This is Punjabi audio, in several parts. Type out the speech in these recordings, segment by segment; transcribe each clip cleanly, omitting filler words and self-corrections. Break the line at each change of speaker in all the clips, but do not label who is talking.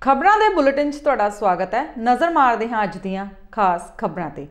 ਖਬਰਾਂ ਦੇ ਬੁਲੇਟਿਨ 'ਚ ਤੁਹਾਡਾ ਸਵਾਗਤ ਹੈ। ਨਜ਼ਰ ਮਾਰਦੇ ਹਾਂ ਅੱਜ ਦੀਆਂ ਖਾਸ ਖਬਰਾਂ ਤੇ।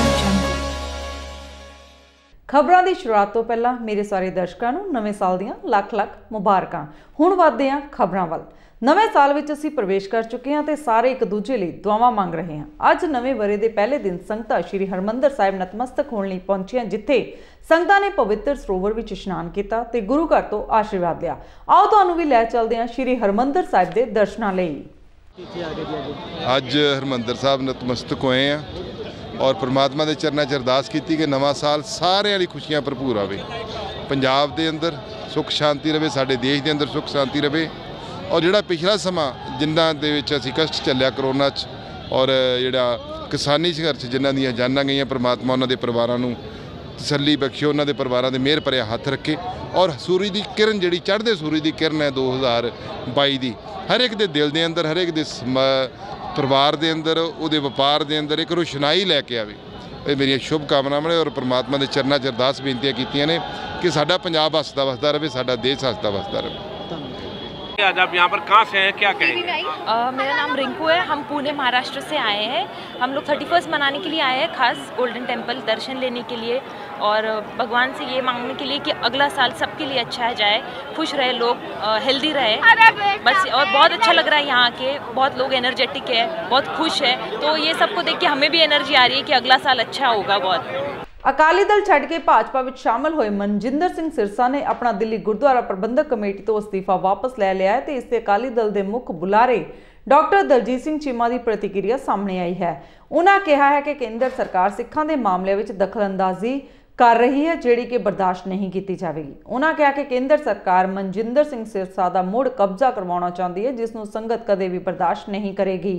ਖਬਰਾਂ ਦੀ ਸ਼ੁਰੂਆਤ ਤੋਂ ਪਹਿਲਾਂ ਮੇਰੇ ਸਾਰੇ ਦਰਸ਼ਕਾਂ ਨੂੰ ਨਵੇਂ ਸਾਲ ਦੀਆਂ ਲੱਖ-ਲੱਖ ਮੁਬਾਰਕਾਂ। ਹੁਣ ਵਧਦੇ ਹਾਂ ਖਬਰਾਂ ਵੱਲ। ਨਵੇਂ ਸਾਲ ਵਿੱਚ ਅਸੀਂ ਪ੍ਰਵੇਸ਼ ਕਰ ਚੁੱਕੇ ਹਾਂ ਤੇ ਸਾਰੇ ਇੱਕ ਦੂਜੇ ਲਈ ਦੁਆਵਾਂ ਮੰਗ ਰਹੇ ਹਾਂ। ਅੱਜ ਨਵੇਂ ਵਰੇ ਦੇ ਪਹਿਲੇ ਦਿਨ ਸੰਗਤਾਂ ਸ਼੍ਰੀ ਹਰਮੰਦਰ ਸਾਹਿਬ ਨਤਮਸਤਕ ਹੋਣ ਲਈ ਪਹੁੰਚੀਆਂ, ਜਿੱਥੇ ਸੰਗਤਾਂ ਨੇ ਪਵਿੱਤਰ ਸਰੋਵਰ ਵਿੱਚ ਇਸ਼ਨਾਨ ਕੀਤਾ ਤੇ ਗੁਰੂ ਘਰ ਤੋਂ ਆਸ਼ੀਰਵਾਦ ਲਿਆ। ਆਓ ਤੁਹਾਨੂੰ ਵੀ ਲੈ ਚੱਲਦੇ ਹਾਂ ਸ਼੍ਰੀ ਹਰਮੰਦਰ ਸਾਹਿਬ ਦੇ ਦਰਸ਼ਨਾਂ ਲਈ।
ਅੱਜ ਹਰਮੰਦਰ ਸਾਹਿਬ ਨਤਮਸਤਕ ਹੋਏ ਆ और परमात्मा के चरणों च अरदास की कि नवा साल सारे वाली खुशियां भरपूर आवे, पंजाब के अंदर सुख शांति रहे, साडे देश के अंदर सुख शांति रहे। और जिहड़ा पिछला समा जिन्हां दे विच असीं कष्ट झल्लिया करोना च और जिहड़ा किसानी संघर्ष जिन्हां दीयां जानां गईयां, परमात्मा उन्हां दे परिवारां नूं तसल्ली बख्शे, उन्हां दे परिवारां दे मेहर भरिया हत्थ रखे। और सूरज की किरण जिहड़ी चढ़दे सूरज की किरण है 2022 की हर एक दे दिल दे अंदर, हर एक दे परिवार के अंदर, उहदे व्यापार के अंदर एक रोशनाई लैके आवे। ये मेरी शुभकामनावां ने और परमात्मा के चरणों च अरदास बेनतियां कीतियां ने कि साडा पंजाब हसदा वसदा रहे, साडा देश हसदा वसदा रहे।
आज आप यहाँ पर कहाँ से हैं, क्या कहेंगे?
मेरा नाम रिंकू है। हम पुणे महाराष्ट्र से आए हैं। हम लोग 31st मनाने के लिए आए हैं, खास गोल्डन टेम्पल दर्शन लेने के लिए और भगवान से ये मांगने के लिए कि अगला साल सबके लिए अच्छा जाए, खुश रहे लोग, हेल्दी रहे बस। और बहुत अच्छा लग रहा है यहाँ के, बहुत लोग एनर्जेटिक है, बहुत खुश है। तो ये सबको देख के हमें भी एनर्जी आ रही है कि अगला साल अच्छा होगा बहुत।
अकाली दल छड्ड के भाजपा विच शामिल होए मनजिंदर सिंह सिरसा ने अपना दिल्ली गुरुद्वारा प्रबंधक कमेटी तो अस्तीफा वापस लै लिया है ते इससे अकाली दल के मुख बुलारे डॉक्टर दलजीत सिंह चीमा की प्रतिक्रिया सामने आई है। उन्होंने कहा है कि केंद्र सरकार सिखां दे मामले विच दखलअंदाजी कर रही है, जिहड़ी कि बर्दाश्त नहीं की जाएगी। उन्होंने कहा कि केंद्र सरकार मनजिंदर सिंह सिरसा का मुड़ कब्जा करवाना चाहती है, जिसनूं संगत कदे भी बर्दाश्त नहीं करेगी।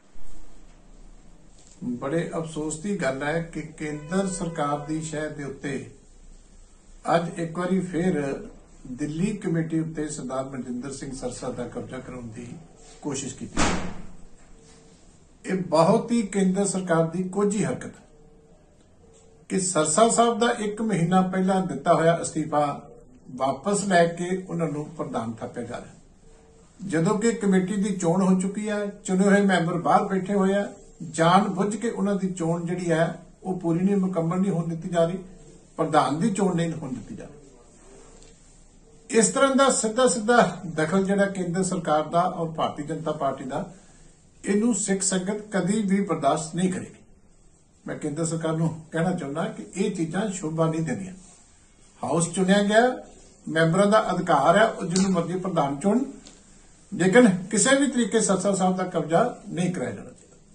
बड़े अफसोस की गल है कि केंद्र सरकार की शह के उत्ते अज एक बार फिर दिल्ली कमेटी उत्ते सरदार मनजिंदर सिंह सिरसा का कब्जा कराने की कोशिश की। यह बहुत ही केंद्र सरकार की कोझी हरकत कि सिरसा साहब का 1 महीना पहला दिता होया अस्तीफा वापस लैके उन्होंने प्रधान थापिया जा रहा। जदों कि कमेटी की चोण हो चुकी है, चुने हुए मैंबर बाहर बैठे हुए हैं, जान बुझ के उन्होंने चोण जी है वो पूरी नहीं, मुकम्मल नहीं होने दी जा रही, प्रधान की चोण नहीं होने दी जा रही। इस तरह का सीधा सीधा दखल जिहड़ा केंद्र सरकार का और भारतीय जनता पार्टी का, इनू सिख संगत कभी भी बर्दाश्त नहीं करेगी। मैं केंद्र सरकार को कहना चाहना कि ये चीजां शोभा नहीं देंदियां। हाउस चुनिया गया, मैंबरों का अधिकार है जिन्होंने मर्जी प्रधान चुन, लेकिन किसी भी तरीके सिरसा साहब का कब्जा नहीं कराया जाना।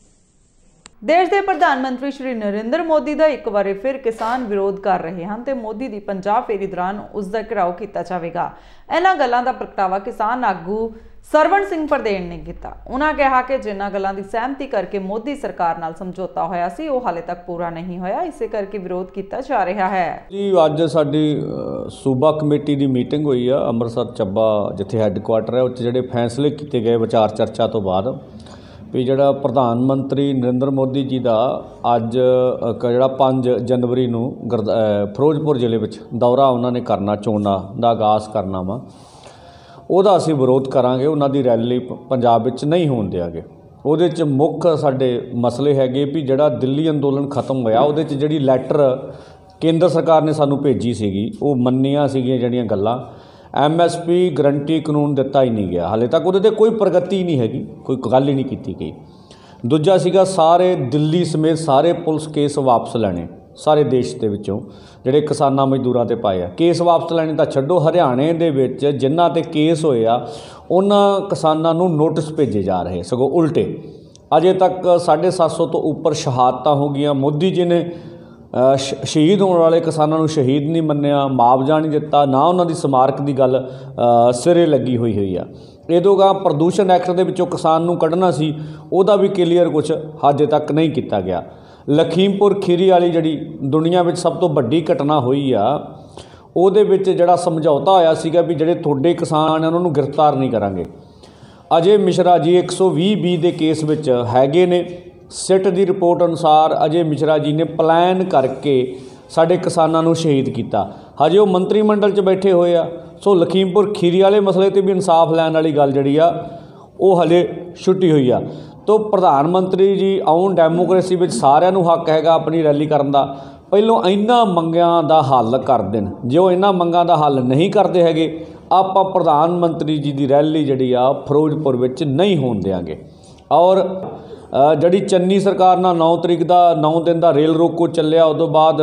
देश के प्रधानमंत्री श्री नरेंद्र मोदी का एक बार फिर किसान विरोध कर रहे हैं तो मोदी की पंजाब फेरी दौरान उसका घिराव किया जाएगा। इन्हां गल्लां दा प्रगटावा किसान आगू सरवण सिंह परदेन ने किया। उन्होंने कहा कि जिन्हां गल्लां दी सहमति करके मोदी सरकार नाल समझौता होया सी वो हाले तक पूरा नहीं होया, इसे करके विरोध किया जा रहा है।
जी अज साडी सूबा कमेटी की मीटिंग हुई है अमृतसर चब्बा, जिथे हैडकुआटर है, जिहड़े फैसले किए गए विचार चर्चा तो बाद भी जिहड़ा प्रधानमंत्री नरेंद्र मोदी जी का अज जिहड़ा 5 जनवरी नूं फिरोजपुर जिले में दौरा उन्होंने करना, चोणां दा आगाज़ करना वा, उहदा असीं विरोध करांगे। उन्हां दी रैली पंजाब विच नहीं होण देंगे। उहदे च मुख साडे मसले हैगे भी जिहड़ा दिल्ली अंदोलन खत्म होया, उहदे च जिहड़ी लैटर केंद्र सरकार ने सानूं भेजी सीगी वो मन्नियां सीगियां जिहड़ियां गल्लां, MSP गरंटी कानून दिता ही नहीं गया, हाले तक उहदे कोई प्रगति नहीं हैगी, कोई गल ही नहीं की गई। दूजा सीगा सारे दिल्ली समेत सारे पुलिस केस वापस लैने, सारे देश के विचों जिहड़े किसानां मजदूरां ते पाए आ केस वापस लैने तां छड्डो, हरियाणे दे विच जिन्हां ते केस होए आ उन्हां किसानां नूं नोटिस भेजे जा रहे, सगों उल्टे। अजे तक 750 तो उपर शहादतां हो गईयां। मोदी जी ने शहीद होने वाले किसानों को शहीद नहीं मन्निया, मुआवजा नहीं दिता, ना उन्होंने स्मारक की गल सिरे लगी हुई है। इदों प्रदूषण एक्ट के विचों किसान नूं कढ़ना सी, उहदा भी क्लीयर कुछ अजे तक नहीं किया गया। लखीमपुर खीरी वाली जिहड़ी दुनिया में सब तो वड्डी घटना हुई आ, उहदे विच जिहड़ा समझौता होया सीगा भी जिहड़े तुहाडे किसान हैं उन्होंने गिरफ्तार नहीं करांगे। अजय मिश्रा जी 120B के केस विच हैगे ने। सिट की रिपोर्ट अनुसार अजय मिश्रा जी ने प्लान करके साडे किसानां नूं शहीद किया, हजे वो मंत्रिमंडल च बैठे हुए आ। सो लखीमपुर खीरी वाले मसले ते भी इंसाफ लैण वाली गल जिहड़ी आ ਉਹ ਹਲੇ ਛੁੱਟੀ ਹੋਈ ਆ। तो प्रधान मंत्री जी आउन डैमोक्रेसी में सारिਆਂ ਨੂੰ हक हैगा अपनी रैली करन दा। ਪਹਿਲੋਂ ਇਹਨਾਂ ਮੰਗਾਂ ਦਾ ਹੱਲ ਕਰ ਦੇਣ। ਜੇ ਉਹ ਇਹਨਾਂ ਮੰਗਾਂ ਦਾ ਹੱਲ ਨਹੀਂ ਕਰਦੇ ਹੈਗੇ ਆਪਾਂ ਪ੍ਰਧਾਨ ਮੰਤਰੀ ਜੀ ਦੀ ਰੈਲੀ ਜਿਹੜੀ ਆ ਫਿਰੋਜ਼ਪੁਰ ਵਿੱਚ ਨਹੀਂ ਹੋਣ ਦੇਵਾਂਗੇ। ਔਰ ਜਿਹੜੀ ਚੰਨੀ ਸਰਕਾਰ ਨਾਲ 9 ਤਰੀਕ ਦਾ 9 ਦਿਨ ਦਾ ਰੇਲ ਰੋਕੋ ਚੱਲਿਆ, ਉਦੋਂ ਬਾਅਦ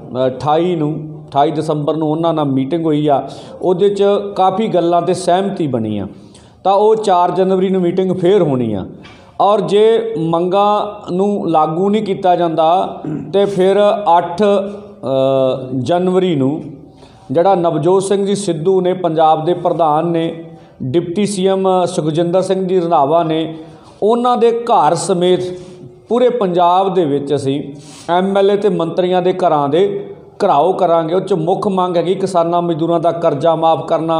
28 ਦਸੰਬਰ ਨੂੰ ਉਹਨਾਂ ਨਾਲ ਮੀਟਿੰਗ ਹੋਈ ਆ, ਉਹਦੇ 'ਚ ਕਾਫੀ ਗੱਲਾਂ 'ਤੇ ਸਹਿਮਤੀ ਬਣੀ ਆ। ਤਾਂ ਉਹ 4 ਜਨਵਰੀ ਨੂੰ ਮੀਟਿੰਗ ਫੇਰ ਹੋਣੀ ਆ। और जे मंगां नूं लागू नहीं किया जाता तो फिर 8 जनवरी नूं जिहड़ा नवजोत सिंह जी सिद्धू ने पंजाब के प्रधान ने डिप्टी CM सुखजिंदर सिंह जी रंधावा ने उन्हां दे घर समेत पूरे पंजाब दे विच असीं MLA ते मंत्रियों के घरां दे घराओ करांगे। उस मुख मंग हैगी किसानां मजदूरां दा करजा माफ़ करना,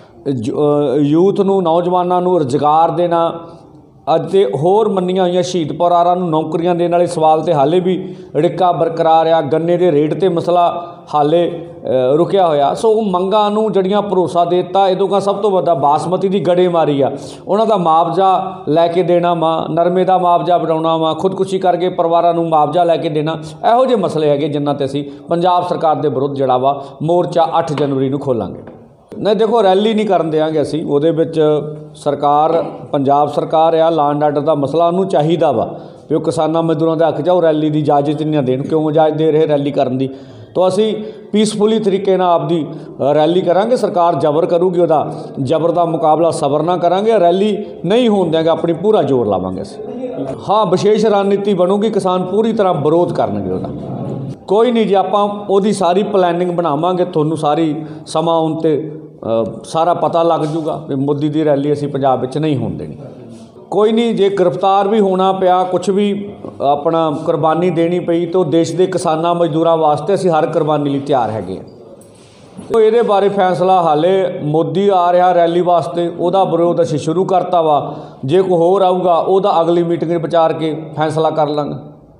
यूथ नूं नौजवानां नूं रोजगार देना ਅਤੇ ਹੋਰ ਮੰਨੀਆਂ ਹੋਈਆਂ ਸ਼ਹੀਦ ਪਰਿਵਾਰਾਂ ਨੂੰ ਨੌਕਰੀਆਂ ਦੇਣ ਵਾਲੇ ਸਵਾਲ ਤੇ ਹਾਲੇ ਵੀ ਅੜਿੱਕਾ ਬਰਕਰਾਰ ਆ। ਗੰਨੇ ਦੇ ਰੇਟ ਤੇ ਮਸਲਾ ਹਾਲੇ ਰੁਕਿਆ ਹੋਇਆ। ਸੋ ਉਹ ਮੰਗਾਂ ਨੂੰ ਜਿਹੜੀਆਂ ਭਰੋਸਾ ਦੇ ਦਿੱਤਾ। ਇਹਦੋਂ ਕਾ ਸਭ ਤੋਂ ਵੱਡਾ ਬਾਸਮਤੀ ਦੀ ਗੜੇਮਾਰੀ ਆ, ਉਹਨਾਂ ਦਾ ਮੁਆਵਜ਼ਾ ਲੈ ਕੇ ਦੇਣਾ ਵਾ, ਨਰਮੇ ਦਾ ਮੁਆਵਜ਼ਾ ਬਣਾਉਣਾ ਵਾ, ਖੁਦਕੁਸ਼ੀ ਕਰਕੇ ਪਰਿਵਾਰਾਂ ਨੂੰ ਮੁਆਵਜ਼ਾ ਲੈ ਕੇ ਦੇਣਾ। ਇਹੋ ਜਿਹੇ ਮਸਲੇ ਹੈਗੇ ਜਿਨ੍ਹਾਂ 'ਤੇ ਅਸੀਂ ਪੰਜਾਬ ਸਰਕਾਰ ਦੇ ਵਿਰੁੱਧ ਜਿਹੜਾ ਵਾ ਮੋਰਚਾ 8 ਜਨਵਰੀ ਨੂੰ ਖੋਲਾਂਗੇ। नहीं देखो रैली नहीं करन देंगे असी, ਉਹਦੇ ਵਿੱਚ सरकार पंजाब सरकार आ ला एंड आर्डर का मसला ਉਹਨੂੰ ਚਾਹੀਦਾ ਵਾ ਵੀ ਉਹ ਕਿਸਾਨਾਂ ਮਜ਼ਦੂਰਾਂ ਦੇ ਹੱਕ 'ਚ ਉਹ ਰੈਲੀ ਦੀ ਇਜਾਜ਼ਤ ਨਹੀਂ ਦੇਣ। ਕਿਉਂ ਇਜਾਜ਼ਤ ਦੇ ਰਹੇ ਰੈਲੀ ਕਰਨ ਦੀ? तो ਅਸੀਂ ਪੀਸਫੁਲੀ ਤਰੀਕੇ ਨਾਲ ਆਪਦੀ ਰੈਲੀ ਕਰਾਂਗੇ। ਸਰਕਾਰ ਜ਼ਬਰ ਕਰੂਗੀ, ਉਹਦਾ ਜ਼ਬਰ ਦਾ ਮੁਕਾਬਲਾ ਸਬਰ ਨਾਲ ਕਰਾਂਗੇ। ਰੈਲੀ ਨਹੀਂ ਹੋਣ ਦੇਂਗੇ, ਆਪਣੀ ਪੂਰਾ ਜ਼ੋਰ ਲਾਵਾਂਗੇ ਅਸੀਂ। ਹਾਂ ਵਿਸ਼ੇਸ਼ ਰਣਨੀਤੀ ਬਣੂਗੀ, ਕਿਸਾਨ ਪੂਰੀ ਤਰ੍ਹਾਂ ਵਿਰੋਧ ਕਰਨਗੇ ਉਹਦਾ। ਕੋਈ ਨਹੀਂ ਜੀ, ਆਪਾਂ ਉਹਦੀ ਸਾਰੀ ਪਲੈਨਿੰਗ ਬਣਾਵਾਂਗੇ। ਤੁਹਾਨੂੰ ਸਾਰੀ ਸਮਾਂ ਆਉਣ 'ਤੇ सारा पता लग जूगा भी मोदी की रैली असी पंजाब विच नहीं होण देनी। कोई नहीं, जे गिरफ्तार भी होना पिया, कुछ भी अपना कुर्बानी देनी पई, तो देश के किसानां मजदूरां वास्ते असी हर कुर्बानी लई तैयार हैगे। तो ये बारे फैसला हाले मोदी आ रहा रैली वास्ते, उहदा विरोध असी शुरू करता वा। जे कोई होर आऊगा उहदा अगली मीटिंग विचार के फैसला कर लांगे।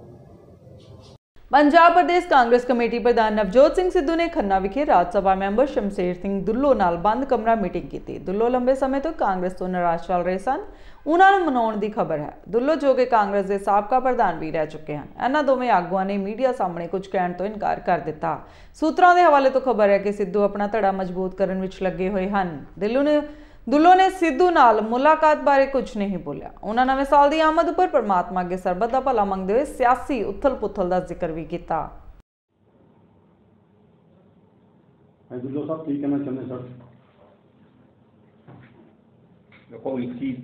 पंजाब प्रदेश कांग्रेस कमेटी प्रधान नवजोत सिंह सिद्धू ने खन्ना विखे राज सभा मैंबर शमशेर सिंह दुल्लो नाल बंद कमरा मीटिंग की। दुल्लो लंबे समय तो कांग्रेस तो नाराज चल रहे सन, उन्होंने मनाउण दी खबर है। दुल्लो जो कि कांग्रेस के साबका प्रधान भी रह चुके हैं, इन्हां दोवें आगुआं ने मीडिया सामने कुछ कहण तो इनकार कर दिता। सूत्रां के हवाले तो खबर है कि सिद्धू अपना धड़ा मजबूत करने विच लगे हुए हैं। दुल्लो ने सिद्धू नाल मुलाकात बारे कुछ नहीं बोलिया। उन्होंने नवे साल की आमद पर परमात्मा अगे सरबत का भला मंगते हुए सियासी उथल पुथल का जिक्र भी किया।
दुल्लो साहब की कहना चाहते सर?
देखो 21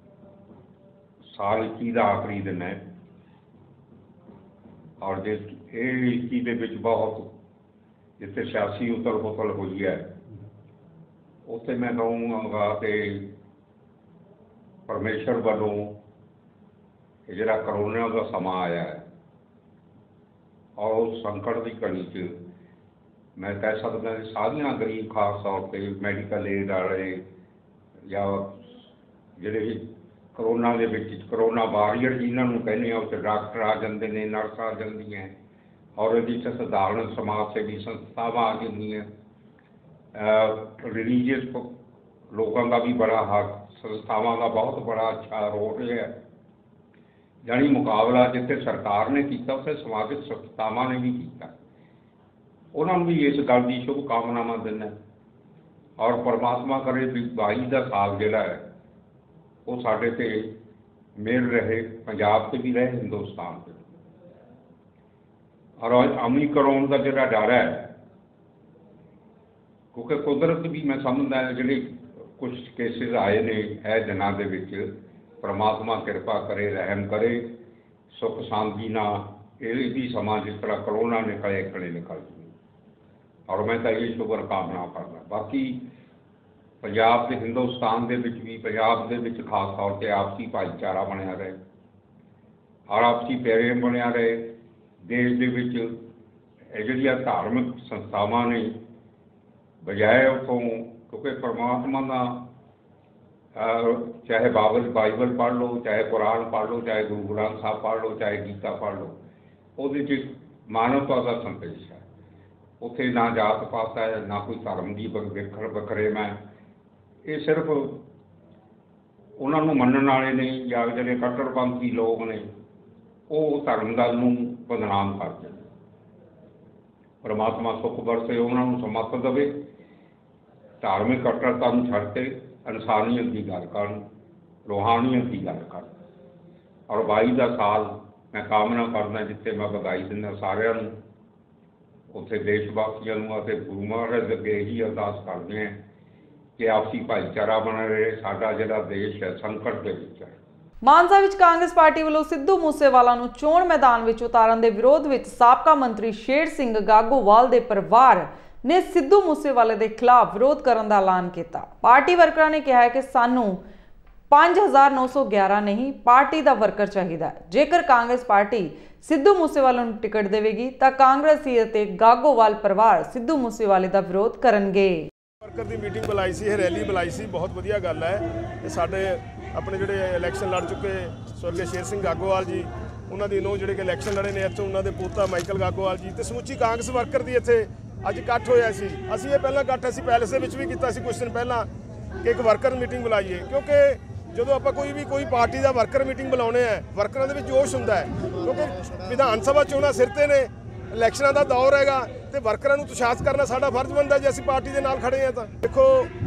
साल 21 का आखिरी दिन है और जे 21 बहुत जिथे सियासी उथल पुथल हुई है, उत्थे मैं कहूँगा कि परमेश्वर वालों जिहड़ा करोना का समा आया है और उस संकट की घड़ी च मैं कह सकदा सारियां गरीब खास तौर पर मैडिकल एड वाले या जिहड़े करोना दे विच करोना वारियर जिन्होंने कहने उस डॉक्टर आ जाते हैं, नर्स आ जाती हैं और इहदे च सधारण समाज सेवी संस्थावां आ जांदियां, रिलीजियस लोगों का भी बड़ा हक, संस्थावां का बहुत बड़ा अच्छा रोल है। यानी मुकाबला जिथे सरकार ने किया उत्थे समाजिक संस्थावां ने भी किया। उन्होंने भी इस गल की शुभकामनावां देना और परमात्मा करे भी 22 का साल जिहड़ा है वो साडे ते मेल रहे, पंजाब से भी रहे, हिंदुस्तान से। और ओमिक्रॉन का जिहड़ा डर है, क्योंकि कुदरत भी मैं समझदा जिहड़े कुछ केसिस आए ने है दिनों के विच, परमात्मा कृपा करे, रहम करे, सुख शांति ना ये भी समा जिस तरह करोना निकले खड़े निकल जाए। और मैं तो ये शुभ कामना करना। बाकी पंजाब के हिंदुस्तान के विच भी पंजाब के विच खास तौर पर आपसी भाईचारा बनया रहे और आपसी प्रेम बनया रहे। देश के विच जिहड़ियां धार्मिक संस्थावां ने बजाय उतों, क्योंकि परमात्मा का चाहे बाइबल पढ़ लो, चाहे कुरान पढ़ लो, चाहे गुरु ग्रंथ साहब पढ़ लो, चाहे गीता पढ़ लो, वो मानवता का संदेश है। उत्थे ना जात पात है, ना कोई धर्म की बखरेवा है। ये सिर्फ ਉਹਨਾਂ ਨੂੰ ਮੰਨਣ ਵਾਲੇ ਨੇ ਜਾਂ ਜਿਹੜੇ ਕੱਟੜਪੰਥੀ ਲੋਕ ਨੇ ਉਹ ਧਰਮ ਦਲ ਨੂੰ ਬਦਨਾਮ ਕਰਦੇ ਨੇ। ਪਰਮਾਤਮਾ ਸੁੱਖ ਵਰਸੇ, ਉਹਨਾਂ ਨੂੰ ਸਮੱਤ ਦੇਵੇ, ਧਾਰਮਿਕ ਕੱਟੜਤਾ ਨੂੰ ਛੱਡ ਕੇ ਇਨਸਾਨੀਅਤ ਦੀ ਗੱਲ ਕਰਨ, ਰੂਹਾਨੀਅਤ ਦੀ ਗੱਲ ਕਰਨ। ਔਰ 22 ਦਾ ਸਾਲ ਮੈਂ ਕਾਮਨਾ ਕਰਦਾ, ਜਿੱਥੇ ਮੈਂ ਵਧਾਈ ਦਿੰਦਾ ਸਾਰਿਆਂ ਨੂੰ, ਉੱਥੇ ਦੇਸ਼ ਵਾਸੀਆਂ ਨੂੰ ਅਤੇ ਗੁਰੂ ਮਹਾਰਾਜ ਅੱਗੇ ਇਹੀ ਅਰਦਾਸ ਕਰਦੇ ਹਾਂ ਕਿ ਆਪਸੀ ਭਾਈਚਾਰਾ ਬਣਾ ਰਹੇ। ਸਾਡਾ ਜਿਹੜਾ ਦੇਸ਼ ਹੈ ਸੰਕਟ ਦੇ ਵਿੱਚ ਹੈ।
ਮਾਨਸਾ ਵਿੱਚ ਕਾਂਗਰਸ ਪਾਰਟੀ ਵੱਲੋਂ ਸਿੱਧੂ ਮੂਸੇਵਾਲਾ ਨੂੰ ਚੋਣ ਮੈਦਾਨ ਵਿੱਚ ਉਤਾਰਨ ਦੇ ਵਿਰੋਧ ਵਿੱਚ ਸਾਬਕਾ ਮੰਤਰੀ ਸ਼ੇਰ ਸਿੰਘ ਗਾਗੋਵਾਲ ਦੇ ਪਰਿਵਾਰ ਨੇ ਸਿੱਧੂ ਮੂਸੇਵਾਲੇ ਦੇ ਖਿਲਾਫ ਵਿਰੋਧ ਕਰਨ ਦਾ ਐਲਾਨ ਕੀਤਾ। ਪਾਰਟੀ ਵਰਕਰਾਂ ਨੇ ਕਿਹਾ ਹੈ ਕਿ ਸਾਨੂੰ 5911 ਨਹੀਂ, ਪਾਰਟੀ ਦਾ ਵਰਕਰ ਚਾਹੀਦਾ ਹੈ। ਜੇਕਰ ਕਾਂਗਰਸ ਪਾਰਟੀ ਸਿੱਧੂ ਮੂਸੇਵਾਲੇ ਨੂੰ ਟਿਕਟ ਦੇਵੇਗੀ ਤਾਂ ਕਾਂਗਰਸੀ ਅਤੇ ਗਾਗੋਵਾਲ ਪਰਿਵਾਰ ਸਿੱਧੂ ਮੂਸੇਵਾਲੇ ਦਾ ਵਿਰੋਧ ਕਰਨਗੇ।
ਵਰਕਰ ਦੀ ਮੀਟਿੰਗ ਬੁਲਾਈ ਸੀ, ਰੈਲੀ ਬੁਲਾਈ ਸੀ, ਬਹੁਤ ਵਧੀਆ ਗੱਲ ਹੈ। ਇਹ ਸਾਡੇ ਆਪਣੇ ਜਿਹੜੇ ਇਲੈਕਸ਼ਨ ਲੜ ਚੁੱਕੇ ਸਵਰਗੀ ਸ਼ੇਰ ਸਿੰਘ ਗਾਗੋਵਾਲ ਜੀ, ਉਹਨਾਂ ਦੀ ਨੋ ਜਿਹੜੇ ਕਿ ਇਲੈਕਸ਼ਨ ਲੜੇ ਨੇ ਇੱਥੋਂ, ਉਹਨਾਂ ਦੇ ਪੋਤਾ ਮਾਈਕਲ ਗਾਗੋਵਾਲ ਜੀ ਤੇ ਸਮੁੱਚੀ ਕਾਂਗਰਸ ਵਰਕਰ ਦੀ ਇੱਥੇ ਅੱਜ ਇਕੱਠ ਹੋਇਆ ਸੀ। ਅਸੀਂ ਇਹ ਪਹਿਲਾਂ ਇਕੱਠ ਅਸੀਂ ਪੈਲਸ ਦੇ ਵਿੱਚ ਵੀ ਕੀਤਾ ਸੀ ਕੁਝ ਦਿਨ ਪਹਿਲਾਂ ਕਿ ਇੱਕ ਵਰਕਰ ਮੀਟਿੰਗ ਬੁਲਾਈਏ, ਕਿਉਂਕਿ ਜਦੋਂ ਆਪਾਂ ਕੋਈ ਪਾਰਟੀ ਦਾ ਵਰਕਰ ਮੀਟਿੰਗ ਬੁਲਾਉਂਦੇ ਆ, ਵਰਕਰਾਂ ਦੇ ਵਿੱਚ ਜੋਸ਼ ਹੁੰਦਾ ਹੈ, ਕਿਉਂਕਿ ਵਿਧਾਨ ਸਭਾ ਚੋਣਾਂ ਸਿਰ ਤੇ ਨੇ, ਇਲੈਕਸ਼ਨਾਂ ਦਾ ਦੌਰ ਹੈਗਾ ਤੇ ਵਰਕਰਾਂ ਨੂੰ ਉਤਸ਼ਾਹਿਤ ਕਰਨਾ ਸਾਡਾ ਫਰਜ਼ ਬਣਦਾ ਜੇ ਅਸੀਂ ਪਾਰਟੀ ਦੇ ਨਾਲ ਖੜੇ ਆ। ਤਾਂ ਦੇਖੋ,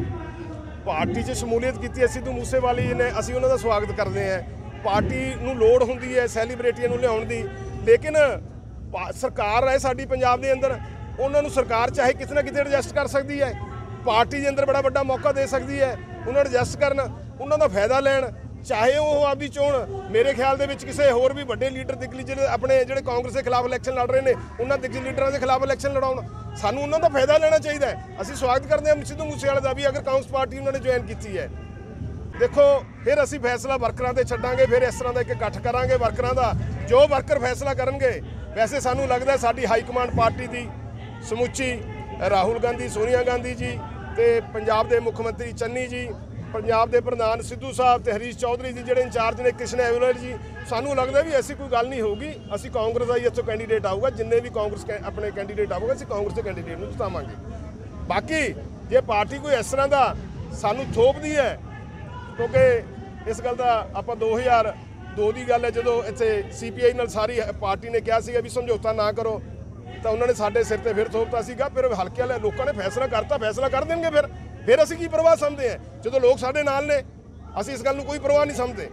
ਪਾਰਟੀ 'ਚ ਸ਼ਮੂਲੀਅਤ ਕੀਤੀ ਹੈ ਸਿੱਧੂ ਮੂਸੇਵਾਲੇ ਜੀ ਨੇ, ਅਸੀਂ ਉਹਨਾਂ ਦਾ ਸਵਾਗਤ ਕਰਦੇ ਹਾਂ। ਪਾਰਟੀ ਨੂੰ ਲੋੜ ਹੁੰਦੀ ਹੈ ਸੈਲੀਬ੍ਰਿਟੀਆਂ ਨੂੰ ਲਿਆਉਣ ਦੀ, ਲੇਕਿਨ ਸਰਕਾਰ ਹੈ ਸਾਡੀ ਪੰਜਾਬ ਦੇ ਅੰਦਰ, ਉਹਨਾਂ ਨੂੰ ਸਰਕਾਰ ਚਾਹੇ ਕਿਤੇ ਨਾ ਕਿਤੇ ਐਡਜਸਟ ਕਰ ਸਕਦੀ ਹੈ। ਪਾਰਟੀ ਦੇ ਅੰਦਰ ਬੜਾ ਵੱਡਾ ਮੌਕਾ ਦੇ ਸਕਦੀ ਹੈ ਉਹਨਾਂ ਨੂੰ ਐਡਜਸਟ ਕਰਨ, ਉਹਨਾਂ ਦਾ ਫਾਇਦਾ ਲੈਣ, ਚਾਹੇ ਉਹ ਆਪਦੀ ਚੋਣ ਮੇਰੇ ਖਿਆਲ ਦੇ ਵਿੱਚ ਕਿਸੇ ਹੋਰ ਵੀ ਵੱਡੇ ਲੀਡਰ ਜਿਹੜੇ ਆਪਣੇ ਜਿਹੜੇ ਕਾਂਗਰਸ ਦੇ ਖਿਲਾਫ ਇਲੈਕਸ਼ਨ ਲੜ ਰਹੇ ਨੇ ਉਹਨਾਂ ਦਿਗਜ ਲੀਡਰਾਂ ਦੇ ਖਿਲਾਫ ਇਲੈਕਸ਼ਨ ਲੜਾਉਣ। ਸਾਨੂੰ ਉਹਨਾਂ ਦਾ ਫਾਇਦਾ ਲੈਣਾ ਚਾਹੀਦਾ ਹੈ। ਅਸੀਂ ਸਵਾਗਤ ਕਰਦੇ ਹਾਂ ਸਿੱਧੂ ਮੂਸੇਵਾਲੇ ਦਾ ਵੀ, ਅਗਰ ਕਾਂਗਰਸ ਪਾਰਟੀ ਉਹਨਾਂ ਨੇ ਜੁਆਇਨ ਕੀਤੀ ਹੈ। ਦੇਖੋ, ਫਿਰ ਅਸੀਂ ਫੈਸਲਾ ਵਰਕਰਾਂ ਤੇ ਛੱਡਾਂਗੇ, ਫਿਰ ਇਸ ਤਰ੍ਹਾਂ ਦਾ ਇੱਕ ਇਕੱਠ ਕਰਾਂਗੇ ਵਰਕਰਾਂ ਦਾ, ਜੋ ਵਰਕਰ ਫੈਸਲਾ ਕਰਨਗੇ। ਵੈਸੇ ਸਾਨੂੰ ਲੱਗਦਾ ਸਾਡੀ ਹਾਈ ਕਮਾਂਡ ਪਾਰਟੀ ਦੀ ਸਮੁੱਚੀ, ਰਾਹੁਲ ਗਾਂਧੀ, ਸੋਨੀਆ ਗਾਂਧੀ ਜੀ ਤੇ ਪੰਜਾਬ ਦੇ ਮੁੱਖ ਮੰਤਰੀ ਚੰਨੀ ਜੀ, ਪੰਜਾਬ ਦੇ ਪ੍ਰਧਾਨ ਸਿੱਧੂ ਸਾਹਿਬ ਤੇ ਹਰੀਸ਼ ਚੌਧਰੀ ਜੀ ਜਿਹੜੇ ਇੰਚਾਰਜ ਨੇ, ਕ੍ਰਿਸ਼ਨ ਐਵਲਰ ਜੀ, ਸਾਨੂੰ ਲੱਗਦਾ ਵੀ ਐਸੀ ਕੋਈ ਗੱਲ ਨਹੀਂ ਹੋਊਗੀ। ਅਸੀਂ ਕਾਂਗਰਸ ਦਾ ਹੀ ਇੱਥੋਂ ਕੈਂਡੀਡੇਟ ਆਊਗਾ, ਜਿੰਨੇ ਵੀ ਕਾਂਗਰਸ ਆਪਣੇ ਕੈਂਡੀਡੇਟ ਆਊਗਾ ਅਸੀਂ ਕਾਂਗਰਸ ਦੇ ਕੈਂਡੀਡੇਟ ਨੂੰ ਜਿਤਾਵਾਂਗੇ। ਬਾਕੀ ਜੇ ਪਾਰਟੀ ਕੋਈ ਇਸ ਤਰ੍ਹਾਂ ਦਾ ਸਾਨੂੰ ਥੋਪਦੀ ਹੈ, ਕਿਉਂਕਿ ਇਸ ਗੱਲ ਦਾ ਆਪਾਂ 2002 ਦੀ ਗੱਲ ਹੈ ਜਦੋਂ ਇੱਥੇ CPI ਨਾਲ ਸਾਰੀ ਪਾਰਟੀ ਨੇ ਕਿਹਾ ਸੀਗਾ ਵੀ ਸਮਝੌਤਾ ਨਾ ਕਰੋ, ਤਾਂ ਉਹਨਾਂ ਨੇ ਸਾਡੇ ਸਿਰ ਤੇ ਫਿਰ ਥੋਪਤਾ ਸੀਗਾ। ਫਿਰ ਹਲਕੇ ਵਾਲੇ ਲੋਕਾਂ ਨੇ ਫੈਸਲਾ ਕਰਤਾ, ਫੈਸਲਾ ਕਰ ਦੇਣਗੇ। ਫਿਰ ਅਸੀਂ ਕੀ ਪਰਵਾਹ ਸਮਝਦੇ ਹਾਂ ਜਦੋਂ ਲੋਕ ਸਾਡੇ ਨਾਲ ਨੇ, ਅਸੀਂ ਇਸ ਗੱਲ ਨੂੰ ਕੋਈ ਪਰਵਾਹ ਨਹੀਂ ਸਮਝਦੇ।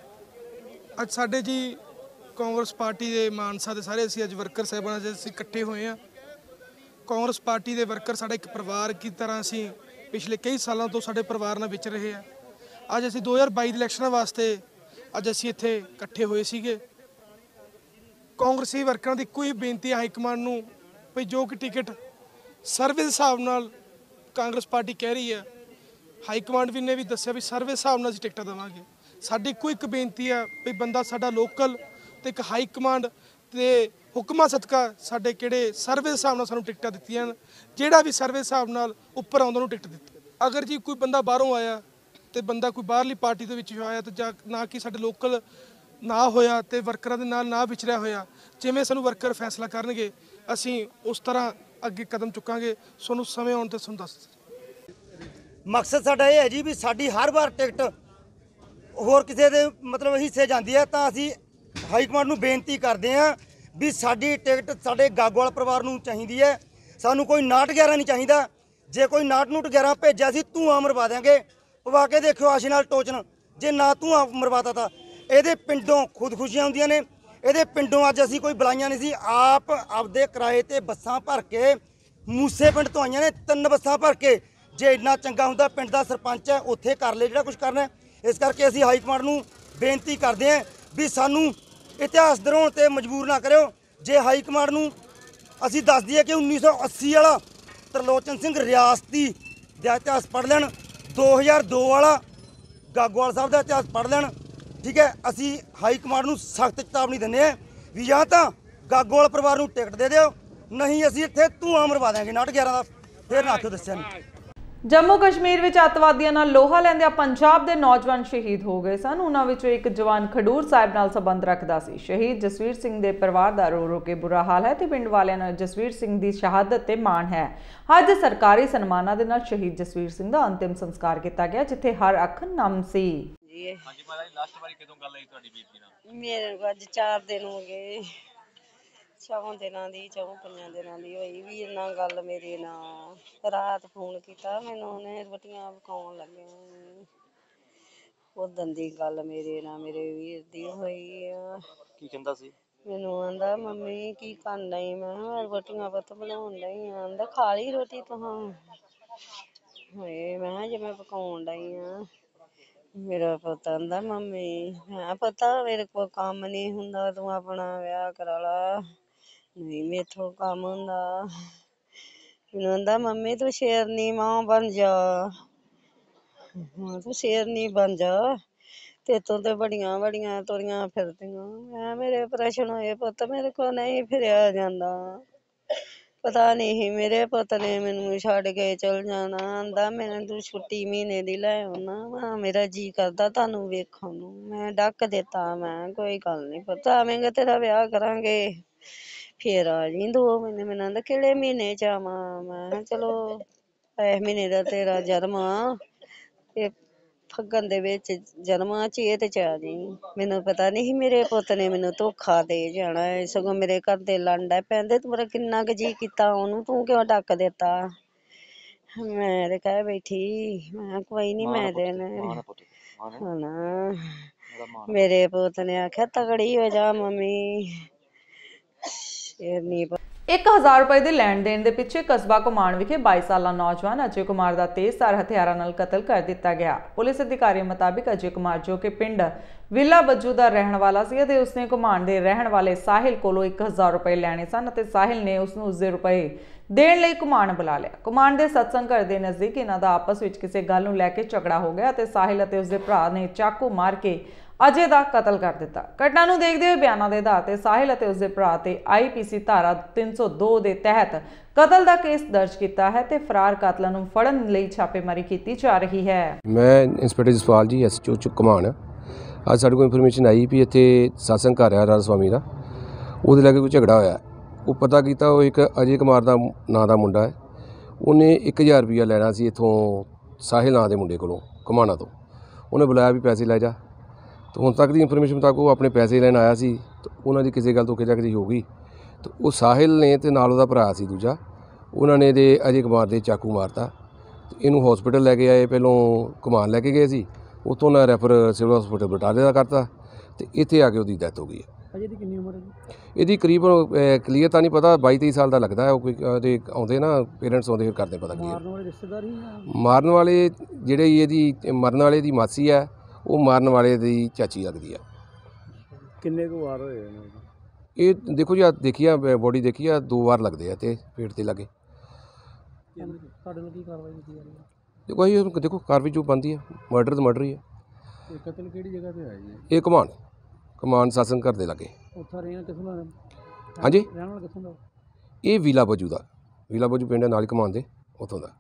ਅੱਜ ਸਾਡੇ ਜੀ ਕਾਂਗਰਸ ਪਾਰਟੀ ਦੇ ਮਾਨਸਾ ਦੇ ਸਾਰੇ ਅਸੀਂ ਅੱਜ ਵਰਕਰ ਸਾਹਿਬਾਨ ਅਸੀਂ ਇਕੱਠੇ ਹੋਏ ਹਾਂ। ਕਾਂਗਰਸ ਪਾਰਟੀ ਦੇ ਵਰਕਰ ਸਾਡਾ ਇੱਕ ਪਰਿਵਾਰ ਕੀ ਤਰ੍ਹਾਂ ਅਸੀਂ ਪਿਛਲੇ ਕਈ ਸਾਲਾਂ ਤੋਂ ਸਾਡੇ ਪਰਿਵਾਰ ਨਾਲ ਵਿਚ ਰਹੇ ਆ। ਅੱਜ ਅਸੀਂ 2022 ਦੇ ਇਲੈਕਸ਼ਨਾਂ ਵਾਸਤੇ ਅੱਜ ਅਸੀਂ ਇੱਥੇ ਇਕੱਠੇ ਹੋਏ ਸੀਗੇ। ਕਾਂਗਰਸੀ ਵਰਕਰਾਂ ਦੀ ਕੋਈ ਬੇਨਤੀ ਹਾਈ ਕਮਾਂਡ ਨੂੰ ਵੀ ਜੋ ਕਿ ਟਿਕਟ ਸਰਵੇ ਦੇ ਹਿਸਾਬ ਨਾਲ ਕਾਂਗਰਸ ਪਾਰਟੀ ਕਹਿ ਰਹੀ ਹੈ, ਹਾਈ ਕਮਾਂਡ ਵੀ ਨੇ ਵੀ ਦੱਸਿਆ ਵੀ ਸਰਵੇ ਹਿਸਾਬ ਨਾਲ ਅਸੀਂ ਟਿਕਟਾਂ ਦੇਵਾਂਗੇ। ਸਾਡੀ ਕੋਈ ਇੱਕ ਬੇਨਤੀ ਆ ਵੀ ਬੰਦਾ ਸਾਡਾ ਲੋਕਲ ਤੇ ਇੱਕ ਹਾਈ ਕਮਾਂਡ ਤੇ ਹੁਕਮਾਂ ਸਦਕਾ ਸਾਡੇ ਕਿਹੜੇ ਸਰਵੇ ਦੇ ਹਿਸਾਬ ਨਾਲ ਸਾਨੂੰ ਟਿਕਟਾਂ ਦਿੱਤੀਆਂ, ਜਿਹੜਾ ਵੀ ਸਰਵੇ ਹਿਸਾਬ ਨਾਲ ਉੱਪਰ ਆਉਂਦਾ ਉਹਨੂੰ ਟਿਕਟ ਦਿੱਤੀ। ਅਗਰ ਜੀ ਕੋਈ ਬੰਦਾ ਬਾਹਰੋਂ ਆਇਆ ਤੇ ਬੰਦਾ ਕੋਈ ਬਾਹਰਲੀ ਪਾਰਟੀ ਦੇ ਵਿੱਚ ਆਇਆ ਤੇ ਜਾਂ ਨਾ ਕਿ ਸਾਡੇ ਲੋਕਲ ਨਾ ਹੋਇਆ ਤੇ ਵਰਕਰਾਂ ਦੇ ਨਾਲ ਨਾ ਵਿਚਰਿਆ ਹੋਇਆ, ਜਿਵੇਂ ਸਾਨੂੰ ਵਰਕਰ ਫੈਸਲਾ ਕਰਨਗੇ ਅਸੀਂ ਉਸ ਤਰ੍ਹਾਂ ਅੱਗੇ ਕਦਮ ਚੁੱਕਾਂਗੇ। ਤੁਹਾਨੂੰ ਸਮੇਂ ਆਉਣ ਤੇ ਤੁਹਾਨੂੰ ਦੱਸ।
ਮਕਸਦ ਸਾਡਾ ਇਹ ਹੈ ਜੀ ਵੀ ਸਾਡੀ ਹਰ ਵਾਰ ਟਿਕਟ ਹੋਰ ਕਿਸੇ ਦੇ ਮਤਲਬ ਹਿੱਸੇ ਜਾਂਦੀ ਹੈ ਤਾਂ ਅਸੀਂ ਹਾਈ ਕਮਾਂਡ ਨੂੰ ਬੇਨਤੀ ਕਰਦੇ ਹਾਂ ਵੀ ਸਾਡੀ ਟਿਕਟ ਸਾਡੇ ਗਾਗੋਵਾਲ ਪਰਿਵਾਰ ਨੂੰ ਚਾਹੀਦੀ ਹੈ। ਸਾਨੂੰ ਕੋਈ 5911 ਨਹੀਂ ਚਾਹੀਦਾ। ਜੇ ਕੋਈ 5911 ਭੇਜਿਆ ਸੀ ਧੂਆਂ ਮਰਵਾ ਦਿਆਂਗੇ। ਪਵਾ ਕੇ ਦੇਖਿਓ ਆਸ਼ੀ ਨਾਲ ਟੋਚਨ, ਜੇ ਨਾ ਧੂਆਂ ਮਰਵਾਤਾ ਤਾਂ ਇਹਦੇ ਪਿੰਡੋਂ ਖੁਦਕੁਸ਼ੀਆਂ ਹੁੰਦੀਆਂ ਨੇ। ਇਹਦੇ ਪਿੰਡੋਂ ਅੱਜ ਅਸੀਂ ਕੋਈ ਬੁਲਾਈਆਂ ਨਹੀਂ ਸੀ, ਆਪ ਆਪਦੇ ਕਿਰਾਏ ਤੇ ਬੱਸਾਂ ਭਰ ਕੇ ਮੂਸੇ ਪਿੰਡ ਤੋਂ ਆਈਆਂ ਨੇ, 3 ਬੱਸਾਂ ਭਰ ਕੇ। ਜੇ ਇੰਨਾ ਚੰਗਾ ਹੁੰਦਾ ਪਿੰਡ ਦਾ ਸਰਪੰਚ ਹੈ ਉੱਥੇ ਕਰ ਲੈ ਜਿਹੜਾ ਕੁਝ ਕਰਨਾ। ਇਸ ਕਰਕੇ ਅਸੀਂ ਹਾਈ ਕਮਾਂਡ ਨੂੰ ਬੇਨਤੀ ਕਰਦੇ ਹਾਂ ਵੀ ਸਾਨੂੰ ਇਤਿਹਾਸ ਦਰਾਉਣ ਤੇ ਮਜਬੂਰ ਨਾ ਕਰਿਓ। ਜੇ ਹਾਈ ਕਮਾਂਡ ਨੂੰ ਅਸੀਂ ਦੱਸ ਦਈਏ ਕਿ 1980 ਵਾਲਾ ਤਰਲੋਚਨ ਸਿੰਘ ਰਿਆਸਤੀ ਦਾ ਇਤਿਹਾਸ ਪੜ੍ਹ ਲੈਣ, 2002 ਵਾਲਾ ਗਾਗੋਵਾਲ ਸਾਹਿਬ ਦਾ ਇਤਿਹਾਸ ਪੜ੍ਹ ਲੈਣ, ਠੀਕ ਹੈ। ਅਸੀਂ ਹਾਈ ਕਮਾਂਡ ਨੂੰ ਸਖਤ ਚੇਤਾਵਨੀ ਦਿੰਦੇ ਹਾਂ ਵੀ ਜਾਂ ਤਾਂ ਗਾਗੋਵਾਲ ਪਰਿਵਾਰ ਨੂੰ ਟਿਕਟ ਦੇ ਦਿਓ, ਨਹੀਂ ਅਸੀਂ ਇੱਥੇ ਧੂਆਂ ਮਰਵਾ ਦਿਆਂਗੇ 5911 ਦਾ। ਫਿਰ ਨਾ ਆਖਿਓ ਦੱਸਿਆ ਨਹੀਂ।
ਜੰਮੂ ਕਸ਼ਮੀਰ ਵਿੱਚ ਅੱਤਵਾਦੀਆਂ ਨਾਲ ਲੋਹਾ ਲੈਂਦਿਆਂ ਪੰਜਾਬ ਦੇ ਨੌਜਵਾਨ ਸ਼ਹੀਦ ਹੋ ਗਏ ਸਨ। ਉਹਨਾਂ ਵਿੱਚੋਂ ਇੱਕ ਜਵਾਨ ਖਡੂਰ ਸਾਹਿਬ ਨਾਲ ਸੰਬੰਧ ਰੱਖਦਾ ਸੀ। ਸ਼ਹੀਦ ਜਸਵੀਰ ਸਿੰਘ ਦੇ ਪਰਿਵਾਰ ਦਾ ਰੋ ਕੇ ਬੁਰਾ ਹਾਲ ਹੈ ਤੇ ਪਿੰਡ ਵਾਲਿਆਂ ਨੂੰ ਜਸਵੀਰ ਸਿੰਘ ਦੀ ਸ਼ਹਾਦਤ ਤੇ ਮਾਣ ਹੈ। ਅੱਜ ਸਰਕਾਰੀ ਸਨਮਾਨਾਂ ਦੇ ਨਾਲ ਸ਼ਹੀਦ ਜਸਵੀਰ ਸਿੰਘ ਦਾ ਅੰਤਿਮ ਸੰਸਕਾਰ ਕੀਤਾ ਗਿਆ, ਜਿੱਥੇ ਹਰ ਅੱਖ ਨਮ ਸੀ।
जी मेरे अज 4 दिन हो गए 4 दिनों की 4-5 दिनों की हुई वीर नाल गल मेरे नाल रात फोन किया मैनू उन्हें रोटियां पकाउण लगे उदन दी गल मेरे नाल मेरे वीर दी होई की कहंदा सी मैनू आंदा मम्मी की करन डई मैं रोटियां पुत्त बनाउण डई आंदा खा ली रोटी तुहां होए मैं जे मैं पकाउण डई मेरा पुत्त आंदा मम्मी मैं पता मेरे को काम नहीं हुंदा तू अपना विआह करा ला नहीं मेथों काम हुंदा मैनू आंदा मम्मी तू शेरनी मां बन जा तू शेरनी बन जा तेतों ते बड़ियां बड़ियां तुरियां फिरदियां मैं मेरे प्रश्न होए पुत्त मेरे को नहीं फिरिया जांदा पता नहीं मेरे पुत्त ने मैनू छड्ड के चल जाना आंदा मैं तू छुट्टी महीने दी लै आउणा मेरा जी करदा तानू वेखण नूं मैं डक दिता मैं कोई गल नहीं पुत्त आवेंगा तेरा विआह करांगे फिर आ जी 2 महीने मैनू आंदा किहड़े महीने च आवां मैं चलो इस महीने दा तेरा जन्म आ फग्गन दे विच जन्म चेत च आ जी मैनू पता नहीं मेरे पुत्त ने मैनू धोखा दे जाना है सगों मेरे घर दे लंड पैंदे तुमरा किन्ना क जी कीता ओनू तू क्यों डक दिता मैं ते कह बैठी मैं कोई नहीं मैं देना मेरे पुत्त ने आख्या तगड़ी हो जा मम्मी शेरनी
1000 रुपए ਦੇ ਲੈਣ ਦੇਣ ਦੇ ਪਿੱਛੇ ਕਸਬਾ ਘੁਮਾਣ ਵਿਖੇ 22 ਸਾਲਾ ਨੌਜਵਾਨ ਅਜੇ ਕੁਮਾਰ ਦਾ ਤੇਜ਼ਧਾਰ ਹਥਿਆਰਾਂ ਨਾਲ ਕਤਲ ਕਰ ਦਿੱਤਾ ਗਿਆ। ਪੁਲਿਸ ਅਧਿਕਾਰੀ ਮੁਤਾਬਿਕ ਅਜੇ ਕੁਮਾਰ ਜੋ ਕਿ ਪਿੰਡ ਵਿਲਾ ਬੱਜੂ ਦਾ ਰਹਿਣ ਵਾਲਾ ਸੀ ਅਤੇ ਉਸਨੇ ਘੁਮਾਣ ਦੇ ਰਹਿਣ ਵਾਲੇ ਸਾਹਿਲ ਕੋਲੋਂ 1000 ਰੁਪਏ ਲੈਣੇ ਸਨ ਅਤੇ ਸਾਹਿਲ ਨੇ ਉਸ ਨੂੰ ਉਸਦੇ ਰੁਪਏ ਦੇਣ ਲਈ ਘੁਮਾਣ ਬੁਲਾ ਲਿਆ। ਘੁਮਾਣ ਦੇ ਸਤਸੰਗ ਘਰ ਦੇ ਨਜ਼ਦੀਕ ਇਹਨਾਂ ਦਾ ਆਪਸ ਵਿੱਚ ਕਿਸੇ ਗੱਲ ਨੂੰ ਲੈ ਕੇ ਝਗੜਾ ਹੋ ਗਿਆ ਅਤੇ ਸਾਹਿਲ ਅਤੇ ਉਸਦੇ ਭਰਾ ਨੇ ਚਾਕੂ ਮਾਰ ਕੇ अजय का कतल कर दिता। घटना नूं देखते हुए बयानों के आधार पर साहिल और उसके भरा ते IPC धारा 302 के तहत कतल का केस दर्ज किया है तो फरार कातलों नूं फड़न लई छापेमारी की जा रही है।
मैं इंस्पैक्टर जसपाल जी SHO घुमान अज साडे कोल इन्फॉर्मेशन आई भी इत्थे सत्संग घर है राधा स्वामी का उहदे लागे कोई झगड़ा होया वो पता किया वो एक अजय कुमार का नां का मुंडा है उन्हें 1000 रुपया लैना सी इत्थों साहिल नां के मुंडे कोलों घुमाना तो उन्हें बुलाया भी पैसे लै जा तो ਹੁਣ तक की इन्फॉर्मेशन मुताबिक वो अपने पैसे लैन आया सी तो उन्होंने किसी गल तो खिचाखिची हो गई तो वो साहिल ने तो नाल उहदा भरा सी दूजा उन्होंने दे अजय कुमार दे चाकू मारता तो इनू हॉस्पिटल लैके आए पहलों घुमान लैके गए सी उत्तों ना रैफर सिविल हॉस्पिटल बटाले का करता तो इत्थे आके उसकी डैथ हो गई है।
अजय दी कितनी उम्र है?
ਇਹਦੀ ਕਰੀਬਨ ਕਲੀਅਰ ਤਾਂ ਨਹੀਂ ਪਤਾ 22-23 ਸਾਲ ਦਾ ਲੱਗਦਾ ਹੈ। ਉਹ ਕੋਈ ਆਉਂਦੇ ਨਾ ਪੇਰੈਂਟਸ ਆਉਂਦੇ ਫਿਰ ਕਰਦੇ ਪਤਾ ਕੀ
ਮਾਰਨ ਵਾਲੇ ਰਿਸ਼ਤੇਦਾਰ ਹੀ
ਮਾਰਨ ਵਾਲੇ ਜਿਹੜੇ ਇਹਦੀ ਮਰਨ ਵਾਲੇ ਦੀ ਮਾਸੀ ਹੈ ਉਹ ਮਾਰਨ ਵਾਲੇ ਦੀ ਚਾਚੀ ਲੱਗਦੀ ਆ।
ਕਿੰਨੇ ਕੁ ਵਾਰ ਹੋਏ
ਇਹ ਦੇਖੋ ਜੀ ਆ ਦੇਖੀ ਆ ਬੋਡੀ ਦੇਖੀ ਆ 2 ਵਾਰ ਲੱਗਦੇ ਆ ਤੇ ਪੇਟ ਤੇ ਲੱਗੇ।
ਤੁਹਾਡੇ ਨਾਲ ਕੀ ਕਾਰਵਾਈ ਕੀਤੀ ਜਾ ਰਹੀ ਹੈ?
ਦੇਖੋ ਇਹ ਦੇਖੋ ਕਾਰਵਾਈ ਜੋ ਬਣਦੀ ਹੈ ਮਰਡਰ ਤਾਂ ਮਰਡਰ ਹੀ ਹੈ।
ਇਹ ਕਤਲ ਕਿਹੜੀ ਜਗ੍ਹਾ ਤੇ ਹੋਇਆ ਜੀ?
ਇਹ ਕਮਾਨ ਸਤਸੰਗ ਘਰ ਦੇ ਲੱਗੇ।
ਉੱਥੇ ਰਹਿਣਾ ਕਿੱਥੋਂ ਦਾ?
ਹਾਂਜੀ
ਰਹਿਣ ਵਾਲਾ ਕਿੱਥੋਂ ਦਾ?
ਇਹ ਵਿਲਾ ਬੱਜੂ ਪਿੰਡ ਨਾਲ ਕਮਾਨ ਦੇ ਉੱਥੋਂ ਦਾ।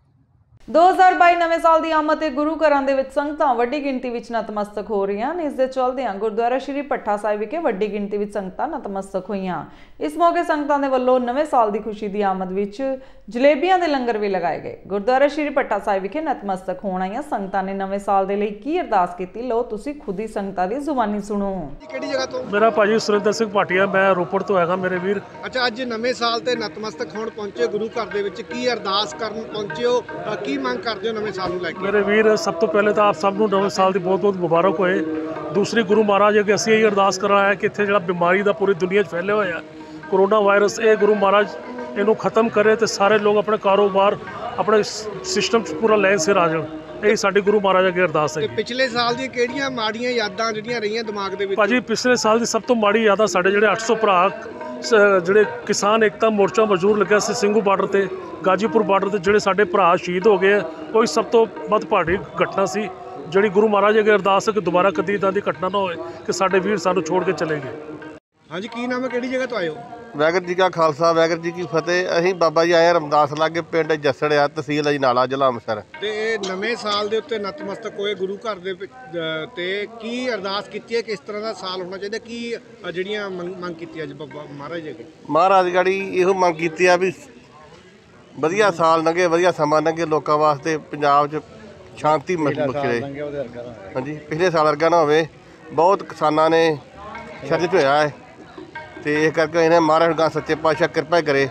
2022 ਨਵੇਂ ਸਾਲ ਦੀ ਆਮਦ ਤੇ ਗੁਰੂ ਘਰਾਂ ਦੇ ਵਿੱਚ ਸੰਗਤਾਂ ਵੱਡੀ ਗਿਣਤੀ ਵਿੱਚ ਨਤਮਸਤਕ ਹੋ ਰਹੀਆਂ ਨੇ। ਇਸ ਦੇ ਚਲਦਿਆਂ ਗੁਰਦੁਆਰਾ ਸ਼੍ਰੀ ਭੱਠਾ ਸਾਹਿਬ ਵਿਖੇ ਵੱਡੀ ਗਿਣਤੀ ਵਿੱਚ ਸੰਗਤਾਂ ਨਤਮਸਤਕ ਹੋਈਆਂ। ਇਸ ਮੌਕੇ ਸੰਗਤਾਂ ਦੇ ਵੱਲੋਂ ਨਵੇਂ ਸਾਲ ਦੀ ਖੁਸ਼ੀ ਦੀ ਆਮਦ ਵਿੱਚ ਜਲੇਬੀਆਂ ਦੇ ਲੰਗਰ ਵੀ ਲਗਾਏ ਗਏ। ਗੁਰਦੁਆਰਾ ਸ਼੍ਰੀ ਭੱਠਾ ਸਾਹਿਬ ਵਿਖੇ ਨਤਮਸਤਕ ਹੋਣ ਆਈਆਂ ਸੰਗਤਾਂ ਨੇ ਨਵੇਂ ਸਾਲ ਦੇ ਲਈ ਕੀ ਅਰਦਾਸ ਕੀਤੀ, ਲਓ ਤੁਸੀਂ ਖੁਦ ਹੀ ਸੰਗਤਾਂ ਦੀ ਜ਼ੁਬਾਨੀ ਸੁਣੋ।
ਕਿਹੜੀ ਜਗ੍ਹਾ ਤੋਂ?
ਮੇਰਾ ਭਾਜੀ ਸੁਰਿੰਦਰ ਸਿੰਘ ਭਾਟੀਆ, ਮੈਂ ਰੋਪੜ ਤੋਂ ਹੈਗਾ ਮੇਰੇ ਵੀਰ।
ਅੱਛਾ, ਅੱਜ ਨਵੇਂ ਸਾਲ ਤੇ ਨਤਮਸਤਕ ਹੋਣ ਪਹੁੰਚੇ ਗੁਰੂ ਘਰ ਦੇ ਵਿੱਚ, ਕੀ ਅਰਦਾਸ ਕਰਨ ਪਹੁੰਚੇ ਹੋ, ਕੀ ਮੰਗ ਕਰਦੇ ਹੋ ਨਵੇਂ ਸਾਲ ਨੂੰ ਲੈ ਕੇ?
ਮੇਰੇ ਵੀਰ ਸਭ ਤੋਂ ਪਹਿਲੇ ਤਾਂ ਆਪ ਸਭ ਨੂੰ ਨਵੇਂ ਸਾਲ ਦੀ ਬਹੁਤ ਬਹੁਤ ਮੁਬਾਰਕ ਹੋਏ। ਦੂਸਰੀ ਗੁਰੂ ਮਹਾਰਾਜ ਅੱਗੇ ਅਸੀਂ ਇਹ ਅਰਦਾਸ ਕਰਨਾ ਹੈ ਕਿ ਇੱਥੇ ਜਿਹੜਾ ਬਿਮਾਰੀ ਦਾ ਪੂਰੀ ਦੁਨੀਆ 'ਚ ਫੈਲਿਆ ਹੋਇਆ ਕੋਰੋਨਾ ਵਾਇਰਸ, ਇਹ ਗੁਰੂ ਮਹਾਰਾਜ ਇਹਨੂੰ ਖਤਮ ਕਰੇ ਤੇ ਸਾਰੇ ਲੋਕ ਆਪਣੇ ਕਾਰੋਬਾਰ ਆਪਣੇ ਸਿਸਟਮ 'ਚ ਪੂਰਾ ਲਾਈਨ ਸਿਰ ਆ ਜਾਣ। ਇਹ ਸਾਡੀ ਗੁਰੂ ਮਹਾਰਾਜ ਅੱਗੇ ਅਰਦਾਸ ਹੈ।
ਪਿਛਲੇ ਸਾਲ ਦੀਆਂ ਕਿਹੜੀਆਂ ਮਾੜੀਆਂ ਯਾਦਾਂ ਜਿਹੜੀਆਂ ਰਹੀਆਂ ਦਿਮਾਗ ਦੇ ਵਿੱਚ?
ਭਾਜੀ ਪਿਛਲੇ ਸਾਲ ਦੀ ਸਭ ਤੋਂ ਮਾੜੀ ਯਾਦਾਂ ਸਾਡੇ ਜਿਹੜੇ 800 ਭਰਾ ਜਿਹੜੇ ਕਿਸਾਨ ਏਕਤਾ ਮੋਰਚਾ ਮਜ਼ਦੂਰ ਲੱਗਿਆ ਸੀ ਸਿੰਘੂ ਬਾਰਡਰ ਤੇ, ਗਾਜੀਪੁਰ ਬਾਰਡਰ ਤੇ, ਜਿਹੜੇ ਸਾਡੇ ਭਰਾ ਸ਼ਹੀਦ ਹੋ ਗਏ, ਕੋਈ ਸਭ ਤੋਂ ਵੱਧ ਭਾਰੀ ਘਟਨਾ ਸੀ ਜਿਹੜੀ ਗੁਰੂ ਮਹਾਰਾਜ ਅੱਗੇ ਅਰਦਾਸ ਹੈ ਕਿ ਦੁਬਾਰਾ ਕਦੀ ਇੱਦਾਂ ਦੀ ਘਟਨਾ ਨਾ ਹੋਵੇ ਕਿ ਸਾਡੇ ਵੀਰ ਸਾਨੂੰ ਛੋੜ ਕੇ ਚਲੇ ਗਏ।
ਹਾਂਜੀ, ਕੀ ਨਾਮ ਹੈ, ਕਿਹੜੀ ਜਗ੍ਹਾ ਤੋਂ ਆਏ ਹੋ?
ਵਾਹਿਗੁਰੂ ਜੀ ਕਾ ਖਾਲਸਾ ਵਾਹਿਗੁਰੂ ਜੀ ਕੀ ਫਤਿਹ। ਅਸੀਂ ਬਾਬਾ ਜੀ ਆਏ ਰਮਦਾਸ ਲਾਗੇ, ਪਿੰਡ ਜੱਸੜ ਆ, ਤਹਿਸੀਲ ਅਜਨਾਲਾ, ਜ਼ਿਲ੍ਹਾ ਅੰਮ੍ਰਿਤਸਰ।
ਤੇ ਇਹ ਨਵੇਂ ਸਾਲ ਦੇ ਉੱਤੇ ਨਤਮਸਤਕ ਹੋਏ ਗੁਰੂ ਘਰ ਦੇ ਵਿੱਚ ਤੇ ਕੀ ਅਰਦਾਸ ਕੀਤੀ ਹੈ, ਕਿਸ ਤਰ੍ਹਾਂ ਦਾ ਸਾਲ ਹੋਣਾ ਚਾਹੀਦਾ, ਕੀ ਜਿਹੜੀਆਂ ਮੰਗ ਕੀਤੀ ਅੱਜ ਬਾਬਾ ਮਹਾਰਾਜ ਅੱਗੇ?
ਮਹਾਰਾਜ ਗਾੜੀ ਇਹੋ ਮੰਗ ਕੀਤੀ ਆ ਵੀ ਵਧੀਆ ਸਾਲ ਲੰਘੇ, ਵਧੀਆ ਸਮਾਂ ਲੰਘੇ ਲੋਕਾਂ ਵਾਸਤੇ, ਪੰਜਾਬ 'ਚ ਸ਼ਾਂਤੀ ਬਖਸ਼ੇ। ਹਾਂਜੀ, ਪਿਛਲੇ ਸਾਲ ਵਰਗਾ ਨਾ ਹੋਵੇ। ਬਹੁਤ ਕਿਸਾਨਾਂ ਨੇ ਸ਼ਰਜਿਤ ਹੋਇਆ ਹੈ ਤੇ ਇਸ ਕਰਕੇ ਇਹਨੇ ਮਹਾਰਾਜ ਗਾਂ ਸੱਚੇ ਪਾਤਸ਼ਾਹ ਕਿਰਪਾ ਕਰੇ।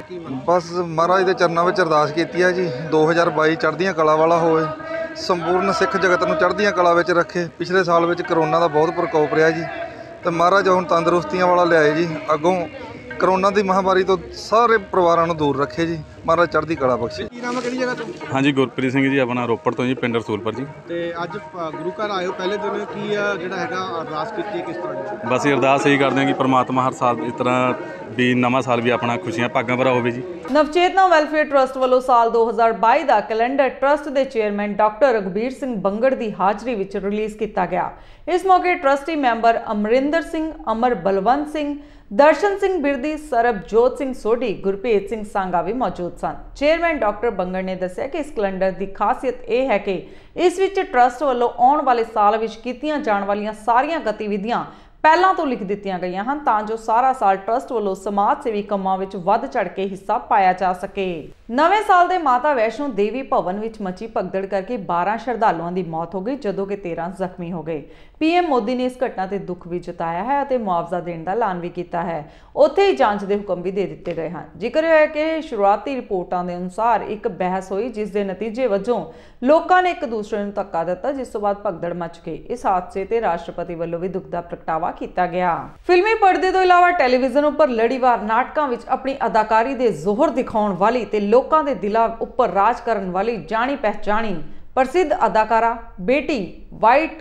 ਬਸ ਮਹਾਰਾਜ ਦੇ ਚਰਨਾਂ ਵਿੱਚ ਅਰਦਾਸ ਕੀਤੀ ਹੈ ਜੀ, 2022 ਚੜ੍ਹਦੀਆਂ ਕਲਾ ਵਾਲਾ ਹੋਵੇ, ਸੰਪੂਰਨ ਸਿੱਖ ਜਗਤ ਨੂੰ ਚੜ੍ਹਦੀਆਂ ਕਲਾ ਵਿੱਚ ਰੱਖੇ। ਪਿਛਲੇ ਸਾਲ ਵਿੱਚ ਕਰੋਨਾ ਦਾ ਬਹੁਤ ਪ੍ਰਕੋਪ ਰਿਹਾ ਜੀ, ਤੇ ਮਹਾਰਾਜ ਹੁਣ ਤੰਦਰੁਸਤੀਆਂ ਵਾਲਾ ਲਿਆਏ ਜੀ। ਅੱਗੋਂ ਕਰੋਨਾ ਦੀ ਮਹਾਮਾਰੀ ਤੋਂ ਸਾਰੇ ਪਰਿਵਾਰਾਂ ਨੂੰ ਦੂਰ ਰੱਖੇ ਜੀ, ਮਹਾਰਾਜ ਚੜ੍ਹਦੀ ਕਲਾ ਬਖਸ਼ੇ।
ਕੀ ਨਾਮ ਹੈ, ਕਿਹੜੀ ਜਗ੍ਹਾ ਤੋਂ?
ਹਾਂਜੀ, ਗੁਰਪ੍ਰੀਤ ਸਿੰਘ ਜੀ, ਆਪਣਾ ਰੋਪੜ ਤੋਂ ਜੀ, ਪਿੰਡ ਰਸੂਲਪੁਰ ਜੀ।
ਤੇ ਅੱਜ ਗੁਰੂ ਘਰ ਆਏ ਹੋ, ਪਹਿਲੇ ਦਿਨ ਕੀ ਜਿਹੜਾ ਹੈਗਾ ਅਰਦਾਸ ਕੀਤੀ ਕਿਸ ਤਰ੍ਹਾਂ ਦੀ?
ਬਸ ਇਹ ਅਰਦਾਸ ਇਹੀ ਕਰਦੇ ਹਾਂ ਕਿ ਪ੍ਰਮਾਤਮਾ ਹਰ ਸਾਲ ਇਸ ਤਰ੍ਹਾਂ ਵੀ ਨਵਾਂ ਸਾਲ ਵੀ ਆਪਣਾ ਖੁਸ਼ੀਆਂ ਭਾਗਾਂ ਭਰਾ ਹੋਵੇ ਜੀ।
ਨਵਚੇਤਨਾ ਵੈਲਫੇਅਰ ਟਰਸਟ ਵੱਲੋਂ ਸਾਲ 2022 ਦਾ ਕੈਲੰਡਰ ਟਰਸਟ ਦੇ ਚੇਅਰਮੈਨ ਡਾਕਟਰ ਰਘਬੀਰ ਸਿੰਘ ਬੰਗੜ ਦੀ ਹਾਜ਼ਰੀ ਵਿੱਚ ਰਿਲੀਜ਼ ਕੀਤਾ ਗਿਆ। ਇਸ ਮੌਕੇ ਟਰਸਟੀ ਮੈਂਬਰ ਅਮਰਿੰਦਰ ਸਿੰਘ, ਅਮਰ ਬਲਵੰਤ ਸਿੰਘ, ਦਰਸ਼ਨ ਸਿੰਘ ਬਿਰਦੀ, ਸਰਬਜੋਤ ਸਿੰਘ ਸੋਢੀ, ਗੁਰਪ੍ਰੀਤ ਸਿੰਘ ਸਾਂਗਾ ਵੀ ਮੌਜੂਦ ਸਨ। ਚੇਅਰਮੈਨ ਡਾਕਟਰ ਬੰਗੜ ਨੇ ਦੱਸਿਆ ਕਿ ਇਸ ਕੈਲੰਡਰ ਦੀ ਖਾਸੀਅਤ ਇਹ ਹੈ ਕਿ ਇਸ ਵਿੱਚ ਟਰਸਟ ਵੱਲੋਂ ਆਉਣ ਵਾਲੇ ਸਾਲ ਵਿੱਚ ਕੀਤੀਆਂ ਜਾਣ ਵਾਲੀਆਂ ਸਾਰੀਆਂ ਗਤੀਵਿਧੀਆਂ ਪਹਿਲਾਂ ਤੋਂ ਲਿਖ ਦਿੱਤੀਆਂ ਗਈਆਂ ਹਨ ਤਾਂ ਜੋ ਸਾਰਾ ਸਾਲ ਟਰਸਟ ਵੱਲੋਂ ਸਮਾਜ ਸੇਵੀ ਕੰਮਾਂ ਵਿੱਚ ਵੱਧ ਚੜ ਕੇ ਹਿੱਸਾ ਪਾਇਆ ਜਾ ਸਕੇ। ਨਵੇਂ ਸਾਲ ਦੇ ਮਾਤਾ ਵੈਸ਼ਨੋ ਦੇਵੀ ਭਵਨ ਵਿੱਚ ਮਚੀ ਭਗਦੜ ਕਰਕੇ 12 ਸ਼ਰਧਾਲੂਆਂ ਦੀ ਮੌਤ ਹੋ ਗਈ, ਜਦੋਂ ਕਿ 13 ਜ਼ਖਮੀ ਹੋ ਗਏ। ਪੀਐਮ ਮੋਦੀ ਨੇ ਇਸ ਘਟਨਾ ਤੇ ਦੁੱਖ ਵੀ ਜਤਾਇਆ ਹੈ ਅਤੇ ਮੁਆਵਜ਼ਾ ਦੇਣ ਦਾ ਐਲਾਨ ਵੀ ਕੀਤਾ ਹੈ। ਉੱਥੇ ਹੀ ਜਾਂਚ ਦੇ ਹੁਕਮ ਵੀ ਦੇ ਦਿੱਤੇ ਗਏ ਹਨ। ਜ਼ਿਕਰ ਹੈ ਕਿ ਸ਼ੁਰੂਆਤੀ ਰਿਪੋਰਟਾਂ ਦੇ ਅਨੁਸਾਰ ਇੱਕ ਬਹਿਸ ਹੋਈ, ਜਿਸ ਦੇ ਨਤੀਜੇ ਵਜੋਂ ਲੋਕਾਂ ਨੇ ਇੱਕ ਦੂਸਰੇ ਨੂੰ ਧੱਕਾ ਦਿੱਤਾ, ਜਿਸ ਤੋਂ ਬਾਅਦ ਭਗਦੜ ਮਚ ਗਈ। ਇਸ ਹਾਦਸੇ ਤੇ ਰਾਸ਼ਟਰਪਤੀ ਵੱਲੋਂ ਵੀ ਦੁੱਖ ਦਾ ਪ੍ਰਗਟਾਵਾ ਕੀਤਾ ਗਿਆ। ਫਿਲਮੀ ਪਰਦੇ ਤੋਂ ਇਲਾਵਾ ਟੈਲੀਵਿਜ਼ਨ ਉੱਪਰ ਲੜੀਵਾਰ ਨਾਟਕਾਂ ਵਿੱਚ ਆਪਣੀ ਅਦਾਕਾਰੀ ਦੇ ਜ਼ੋਹਰ ਦਿਖਾਉਣ ਵਾਲੀ ਤੇ ਲੋਕਾਂ ਦੇ ਦਿਲਾਂ ਉੱਪਰ ਰਾਜ ਕਰਨ ਵਾਲੀ ਜਾਣੀ ਪਹਿਚਾਣੀ ਪ੍ਰਸਿੱਧ ਅਦਾਕਾਰਾ ਬੇਟੀ ਵਾਈਟ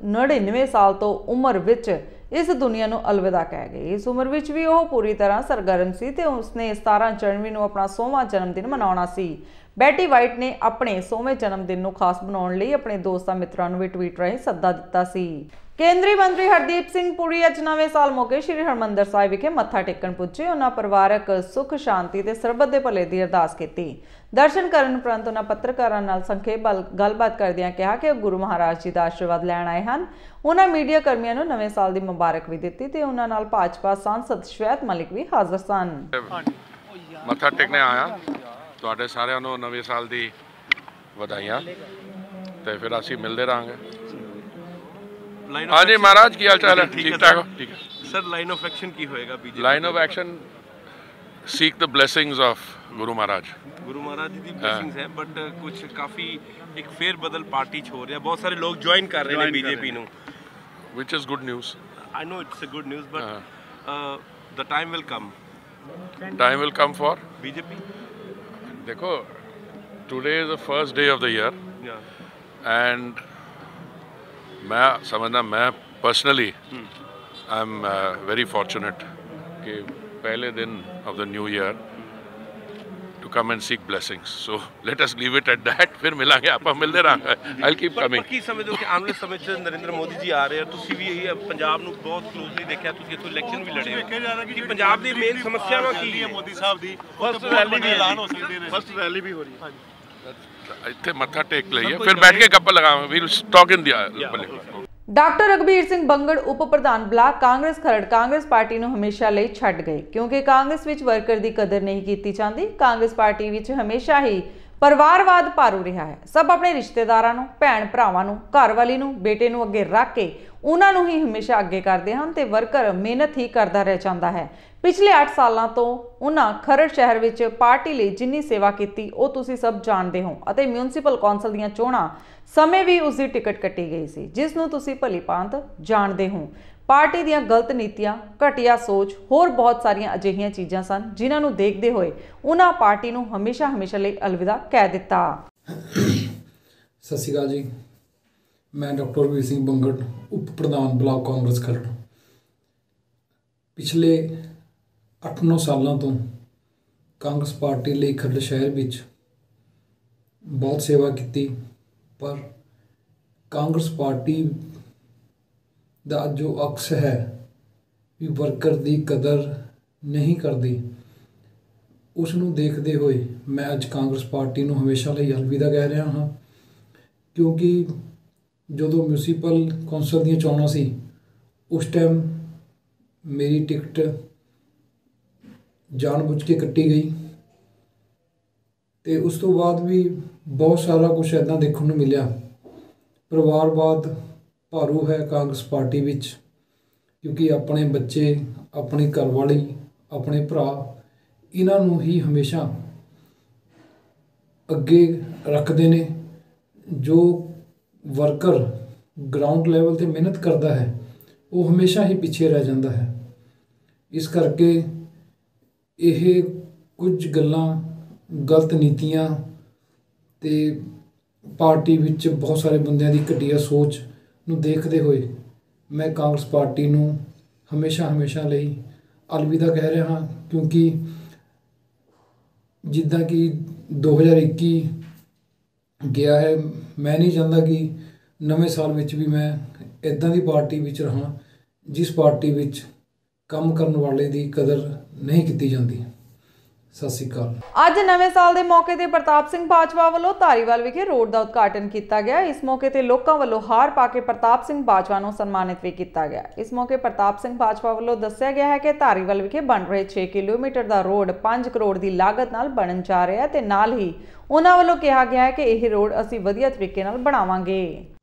99 ਸਾਲ ਤੋਂ ਉਮਰ ਵਿੱਚ ਇਸ ਦੁਨੀਆ ਨੂੰ ਅਲਵਿਦਾ ਕਹਿ ਗਈ। ਇਸ ਉਮਰ ਵਿੱਚ ਵੀ ਉਹ ਪੂਰੀ ਤਰ੍ਹਾਂ ਸਰਗਰਮ ਸੀ ਤੇ ਉਸਨੇ 17 ਜਨਵਰੀ ਨੂੰ ਆਪਣਾ 100ਵਾਂ ਜਨਮ ਦਿਨ ਮਨਾਉਣਾ ਸੀ। ਬੈਟੀ ਵਾਈਟ ਨੇ ਆਪਣੇ 100ਵੇਂ ਜਨਮ ਦਿਨ ਨੂੰ ਖਾਸ ਬਣਾਉਣ ਲਈ ਆਪਣੇ ਦੋਸਤਾਂ ਮਿੱਤਰਾਂ ਨੂੰ ਵੀ ਟਵੀਟ ਰਾਹੀਂ ਸੱਦਾ ਦਿੱਤਾ ਸੀ। ਕੇਂਦਰੀ ਮੰਤਰੀ ਹਰਦੀਪ ਸਿੰਘ ਪੁਰੀ ਅੱਜ ਨਵੇਂ ਸਾਲ ਮੌਕੇ ਸ਼੍ਰੀ ਹਰਿਮੰਦਰ ਸਾਹਿਬ ਵਿਖੇ ਮੱਥਾ ਟੇਕਣ ਪੁੱਜੇ। ਉਹਨਾਂ ਪਰਿਵਾਰਕ ਸੁੱਖ ਸ਼ਾਂਤੀ ਤੇ ਸਰਬੱਤ ਦੇ ਭਲੇ ਦੀ ਅਰਦਾਸ ਕੀਤੀ। ਦਰਸ਼ਨ ਕਰਨ ਉਪਰੰਤ ਉਹਨਾਂ ਪੱਤਰਕਾਰਾਂ ਨਾਲ ਸੰਖੇਪ ਗੱਲਬਾਤ ਕਰਦਿਆਂ ਕਿਹਾ ਕਿ ਉਹ ਗੁਰੂ ਮਹਾਰਾਜ ਜੀ ਦਾ ਆਸ਼ੀਰਵਾਦ ਲੈਣ ਆਏ ਹਨ। ਉਹਨਾਂ ਮੀਡੀਆ ਕਰਮੀਆਂ ਨੂੰ ਨਵੇਂ ਸਾਲ ਦੀ ਮੁਬਾਰਕ ਵੀ ਦਿੱਤੀ ਤੇ ਉਹਨਾਂ ਨਾਲ ਭਾਜਪਾ ਸਾਂਸਦ ਸ਼ਵੇਤ ਮਲਿਕ ਵੀ ਹਾਜ਼ਰ ਸਨ।
ਮੱਥਾ ਟੇਕਣੇ ਆਇਆ, ਤੁਹਾਡੇ ਸਾਰਿਆਂ ਨੂੰ ਨਵੇਂ ਸਾਲ ਦੀ ਵਧਾਈਆਂ ਤੇ ਫਿਰ ਅਸੀਂ ਮਿਲਦੇ ਰਹਾਂਗੇ। हाँ जी महाराज, की हाल चाल है? ठीक ठाक हो? ठीक है
सर। लाइन ऑफ एक्शन की होएगा BJP?
Line of action seek the blessings of Guru Maharaj.
Guru Maharaj जी की ब्लेसिंग्स है, बट कुछ काफ़ी एक फेर बदल पार्टी छोड़ रहा है, बहुत सारे लोग ज्वाइन कर रहे हैं बीजेपी ਨੂੰ,
which is good news.
I know it's a good news, but the time will come.
Time will come for
BJP.
देखो, today is the first day of the year, and मैं समझना, मैं personally I am very fortunate कि पहले दिन of the new year to come and seek blessings, so let us leave it at that. फिर मिलांगे, आप मिलते रहांगे, आई विल कीप कमिंग।
ਕੀ ਸਮਝਦੇ ਹੋ ਕਿ ਆਉਣ ਵਾਲੇ ਸਮੇਂ 'ਚ ਨਰਿੰਦਰ ਮੋਦੀ ਜੀ ਆ ਰਹੇ ਆ, ਤੁਸੀਂ ਵੀ ਇਹ ਪੰਜਾਬ ਨੂੰ ਬਹੁਤ ਕਲੋਜ਼ਲੀ ਦੇਖਿਆ, ਤੁਸੀਂ ਇੱਥੋਂ ਇਲੈਕਸ਼ਨ ਵੀ ਲੜੇ ਹੋ, ਕਿ ਪੰਜਾਬ ਦੀ ਮੇਨ ਸਮੱਸਿਆਵਾਂ ਕੀ ਹੈ?
ਮੋਦੀ ਸਾਹਿਬ ਦੀ
ਫਸਟ ਰੈਲੀ ਵੀ
ਐਲਾਨ ਹੋ ਸਕਦੇ ਨੇ, ਫਸਟ ਰੈਲੀ ਵੀ ਹੋ ਰਹੀ ਹੈ।
ਇੱਥੇ ਮੱਥਾ ਟੇਕ ਲਈਏ, ਫਿਰ ਬੈਠ ਕੇ ਗੱਪ ਲਗਾਵਾਂਗੇ। We'll talk in the
doctor Raghbir Singh Bangar ਉਪ ਪ੍ਰਧਾਨ block Congress Kharar Congress party ਨੂੰ ਹਮੇਸ਼ਾ ਲਈ ਛੱਡ ਗਏ, ਕਿਉਂਕਿ ਕਾਂਗਰਸ ਵਿੱਚ ਵਰਕਰ ਦੀ ਕਦਰ ਨਹੀਂ ਕੀਤੀ ਜਾਂਦੀ। ਕਾਂਗਰਸ ਪਾਰਟੀ ਵਿੱਚ ਹਮੇਸ਼ਾ ਹੀ ਪਰਿਵਾਰਵਾਦ ਭਾਰੂ ਰਿਹਾ ਹੈ। ਸਭ ਆਪਣੇ ਰਿਸ਼ਤੇਦਾਰਾਂ ਨੂੰ, ਭੈਣ ਭਰਾਵਾਂ ਨੂੰ, ਘਰਵਾਲੀ ਨੂੰ, ਬੇਟੇ ਨੂੰ ਅੱਗੇ ਰੱਖ ਕੇ ਉਹਨਾਂ ਨੂੰ ਹੀ ਹਮੇਸ਼ਾ ਅੱਗੇ ਕਰਦੇ ਹਨ ਤੇ ਵਰਕਰ ਮਿਹਨਤ ਹੀ ਕਰਦਾ ਰਹਿ ਜਾਂਦਾ ਹੈ। ਪਿਛਲੇ 8 ਸਾਲਾਂ ਤੋਂ ਉਹਨਾਂ ਖਰੜ ਸ਼ਹਿਰ ਵਿੱਚ ਪਾਰਟੀ ਲਈ ਜਿੰਨੀ ਸੇਵਾ ਕੀਤੀ ਉਹ ਤੁਸੀਂ ਸਭ ਜਾਣਦੇ ਹੋ ਅਤੇ ਮਿਊਨਿਸਪਲ ਕੌਂਸਲ ਦੀਆਂ ਚੋਣਾਂ ਸਮੇਂ ਵੀ ਉਸ ਦੀ ਟਿਕਟ ਕੱਟੀ ਗਈ ਸੀ, ਜਿਸ ਨੂੰ ਤੁਸੀਂ ਭਲੀ ਭਾਂਤ ਜਾਣਦੇ ਹੋ। ਪਾਰਟੀ ਦੀਆਂ ਗਲਤ ਨੀਤੀਆਂ, ਘਟੀਆ ਸੋਚ, ਹੋਰ ਬਹੁਤ ਸਾਰੀਆਂ ਅਜਿਹੀਆਂ ਚੀਜ਼ਾਂ ਸਨ ਜਿਨ੍ਹਾਂ ਨੂੰ ਦੇਖਦੇ ਹੋਏ ਉਹਨਾਂ ਪਾਰਟੀ ਨੂੰ ਹਮੇਸ਼ਾ ਲਈ ਅਲਵਿਦਾ ਕਹਿ ਦਿੱਤਾ।
ਸਤਿ ਸ਼੍ਰੀ ਅਕਾਲ ਜੀ, ਮੈਂ ਡਾਕਟਰ ਰਘਬੀਰ ਸਿੰਘ ਬੰਗੜ ਉਪ ਪ੍ਰਧਾਨ ਬਲਾਕ ਕਾਂਗਰਸ ਖਰੜ। ਪਿਛਲੇ 8-9 ਸਾਲਾਂ ਤੋਂ ਕਾਂਗਰਸ ਪਾਰਟੀ ਲਈ ਖਰੜ ਸ਼ਹਿਰ ਵਿੱਚ ਬਹੁਤ ਸੇਵਾ ਕੀਤੀ, ਪਰ ਕਾਂਗਰਸ ਪਾਰਟੀ ਦਾ ਜੋ ਅਕਸ ਹੈ ਵੀ ਵਰਕਰ ਦੀ ਕਦਰ ਨਹੀਂ ਕਰਦੀ, ਉਸ ਨੂੰ ਦੇਖਦੇ ਹੋਏ ਮੈਂ ਅੱਜ ਕਾਂਗਰਸ ਪਾਰਟੀ ਨੂੰ ਹਮੇਸ਼ਾ ਲਈ ਅਲਵਿਦਾ ਕਹਿ ਰਿਹਾ ਹਾਂ। ਕਿਉਂਕਿ ਜਦੋਂ ਮਿਊਨਿਸਪਲ ਕੌਂਸਲ ਦੀਆਂ ਚੋਣਾਂ ਸੀ, ਉਸ ਟਾਈਮ ਮੇਰੀ ਟਿਕਟ ਜਾਣਬੁੱਝ ਕੇ ਕੱਟੀ ਗਈ ਤੇ ਉਸ ਤੋਂ ਬਾਅਦ ਵੀ ਬਹੁਤ ਸਾਰਾ ਕੁਝ ਇੱਦਾਂ ਦੇਖਣ ਨੂੰ ਮਿਲਿਆ। ਪਰਿਵਾਰਵਾਦ ਭਾਰੂ ਹੈ ਕਾਂਗਰਸ ਪਾਰਟੀ ਵਿੱਚ, ਕਿਉਂਕਿ ਆਪਣੇ ਬੱਚੇ, ਆਪਣੀ ਘਰਵਾਲੀ, ਆਪਣੇ ਭਰਾ, ਇਹਨਾਂ ਨੂੰ ਹੀ ਹਮੇਸ਼ਾ ਅੱਗੇ ਰੱਖਦੇ ਨੇ। ਜੋ ਵਰਕਰ ਗਰਾਊਂਡ ਲੈਵਲ 'ਤੇ ਮਿਹਨਤ ਕਰਦਾ ਹੈ ਉਹ ਹਮੇਸ਼ਾ ਹੀ ਪਿੱਛੇ ਰਹਿ ਜਾਂਦਾ ਹੈ। ਇਸ ਕਰਕੇ ਇਹ ਕੁਝ ਗੱਲਾਂ, ਗਲਤ ਨੀਤੀਆਂ ਤੇ ਪਾਰਟੀ ਵਿੱਚ ਬਹੁਤ ਸਾਰੇ ਬੰਦਿਆਂ ਦੀ ਘਟੀਆ ਸੋਚ ਨੂੰ ਦੇਖਦੇ ਹੋਏ ਮੈਂ ਕਾਂਗਰਸ ਪਾਰਟੀ ਨੂੰ ਹਮੇਸ਼ਾ ਲਈ ਅਲਵਿਦਾ ਕਹਿ ਰਿਹਾ ਹਾਂ। ਕਿਉਂਕਿ ਜਿੱਦਾਂ ਕਿ 2021 ਗਿਆ ਹੈ, ਮੈਂ ਨਹੀਂ ਚਾਹੁੰਦਾ ਕਿ ਨਵੇਂ ਸਾਲ ਵਿੱਚ ਵੀ ਮੈਂ ਇੱਦਾਂ ਦੀ ਪਾਰਟੀ ਵਿੱਚ ਰਹਾਂ ਜਿਸ ਪਾਰਟੀ ਵਿੱਚ ਕੰਮ ਕਰਨ ਵਾਲੇ ਦੀ ਕਦਰ ਨਹੀਂ ਕੀਤੀ ਜਾਂਦੀ। ਸਤਿ ਸ਼੍ਰੀ ਅਕਾਲ।
ਅੱਜ ਨਵੇਂ ਸਾਲ ਦੇ ਮੌਕੇ ਤੇ ਪ੍ਰਤਾਪ ਸਿੰਘ ਬਾਜਵਾ ਵੱਲੋਂ ਧਾਰੀਵਾਲ ਵਿਖੇ ਰੋਡ ਦਾ ਉਦਘਾਟਨ ਕੀਤਾ ਗਿਆ। ਇਸ ਮੌਕੇ ਤੇ ਲੋਕਾਂ ਵੱਲੋਂ ਹਾਰ ਪਾ ਕੇ ਪ੍ਰਤਾਪ ਸਿੰਘ ਬਾਜਵਾ ਨੂੰ ਸਨਮਾਨਿਤ ਵੀ ਕੀਤਾ ਗਿਆ। ਇਸ ਮੌਕੇ ਪ੍ਰਤਾਪ ਸਿੰਘ ਬਾਜਵਾ ਵੱਲੋਂ ਦੱਸਿਆ ਗਿਆ ਹੈ ਕਿ ਧਾਰੀਵਾਲ ਵਿਖੇ ਬਣ ਰਹੇ 6 ਕਿਲੋਮੀਟਰ ਦਾ ਰੋਡ 5 ਕਰੋੜ ਦੀ ਲਾਗਤ ਨਾਲ ਬਣਨ ਜਾ ਰਿਹਾ ਹੈ ਤੇ ਨਾਲ ਹੀ ਉਹਨਾਂ ਵੱਲੋਂ ਕਿਹਾ ਗਿਆ ਹੈ ਕਿ ਇਹ ਰੋਡ ਅਸੀਂ ਵਧੀਆ ਤਰੀਕੇ ਨਾਲ ਬਣਾਵਾਂਗੇ।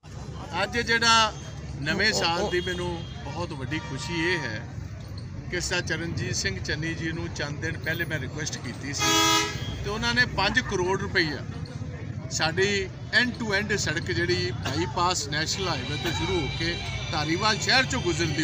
ਅੱਜ ਜਿਹੜਾ ਨਵੇਂ ਸਾਲ ਦੀ ਮੈਨੂੰ ਬਹੁਤ ਵੱਡੀ ਖੁਸ਼ੀ ਇਹ ਹੈ ਕਿ ਸਰ ਚਰਨਜੀਤ ਸਿੰਘ ਚੰਨੀ ਜੀ ਨੂੰ ਚੰਦ ਦਿਨ ਪਹਿਲੇ ਮੈਂ ਰਿਕੁਐਸਟ ਕੀਤੀ ਸੀ ਤੇ ਉਹਨਾਂ ਨੇ 5 ਕਰੋੜ ਰੁਪਈਆ ਸਾਡੀ ਐਂਡ ਟੂ ਐਂਡ ਸੜਕ ਜਿਹੜੀ ਬਾਈਪਾਸ ਨੈਸ਼ਨਲ ਹਾਈਵੇ ਤੋਂ ਸ਼ੁਰੂ ਹੋ ਕੇ ਧਾਰੀਵਾਲ ਸ਼ਹਿਰ ਚੋਂ ਗੁਜ਼ਰਦੀ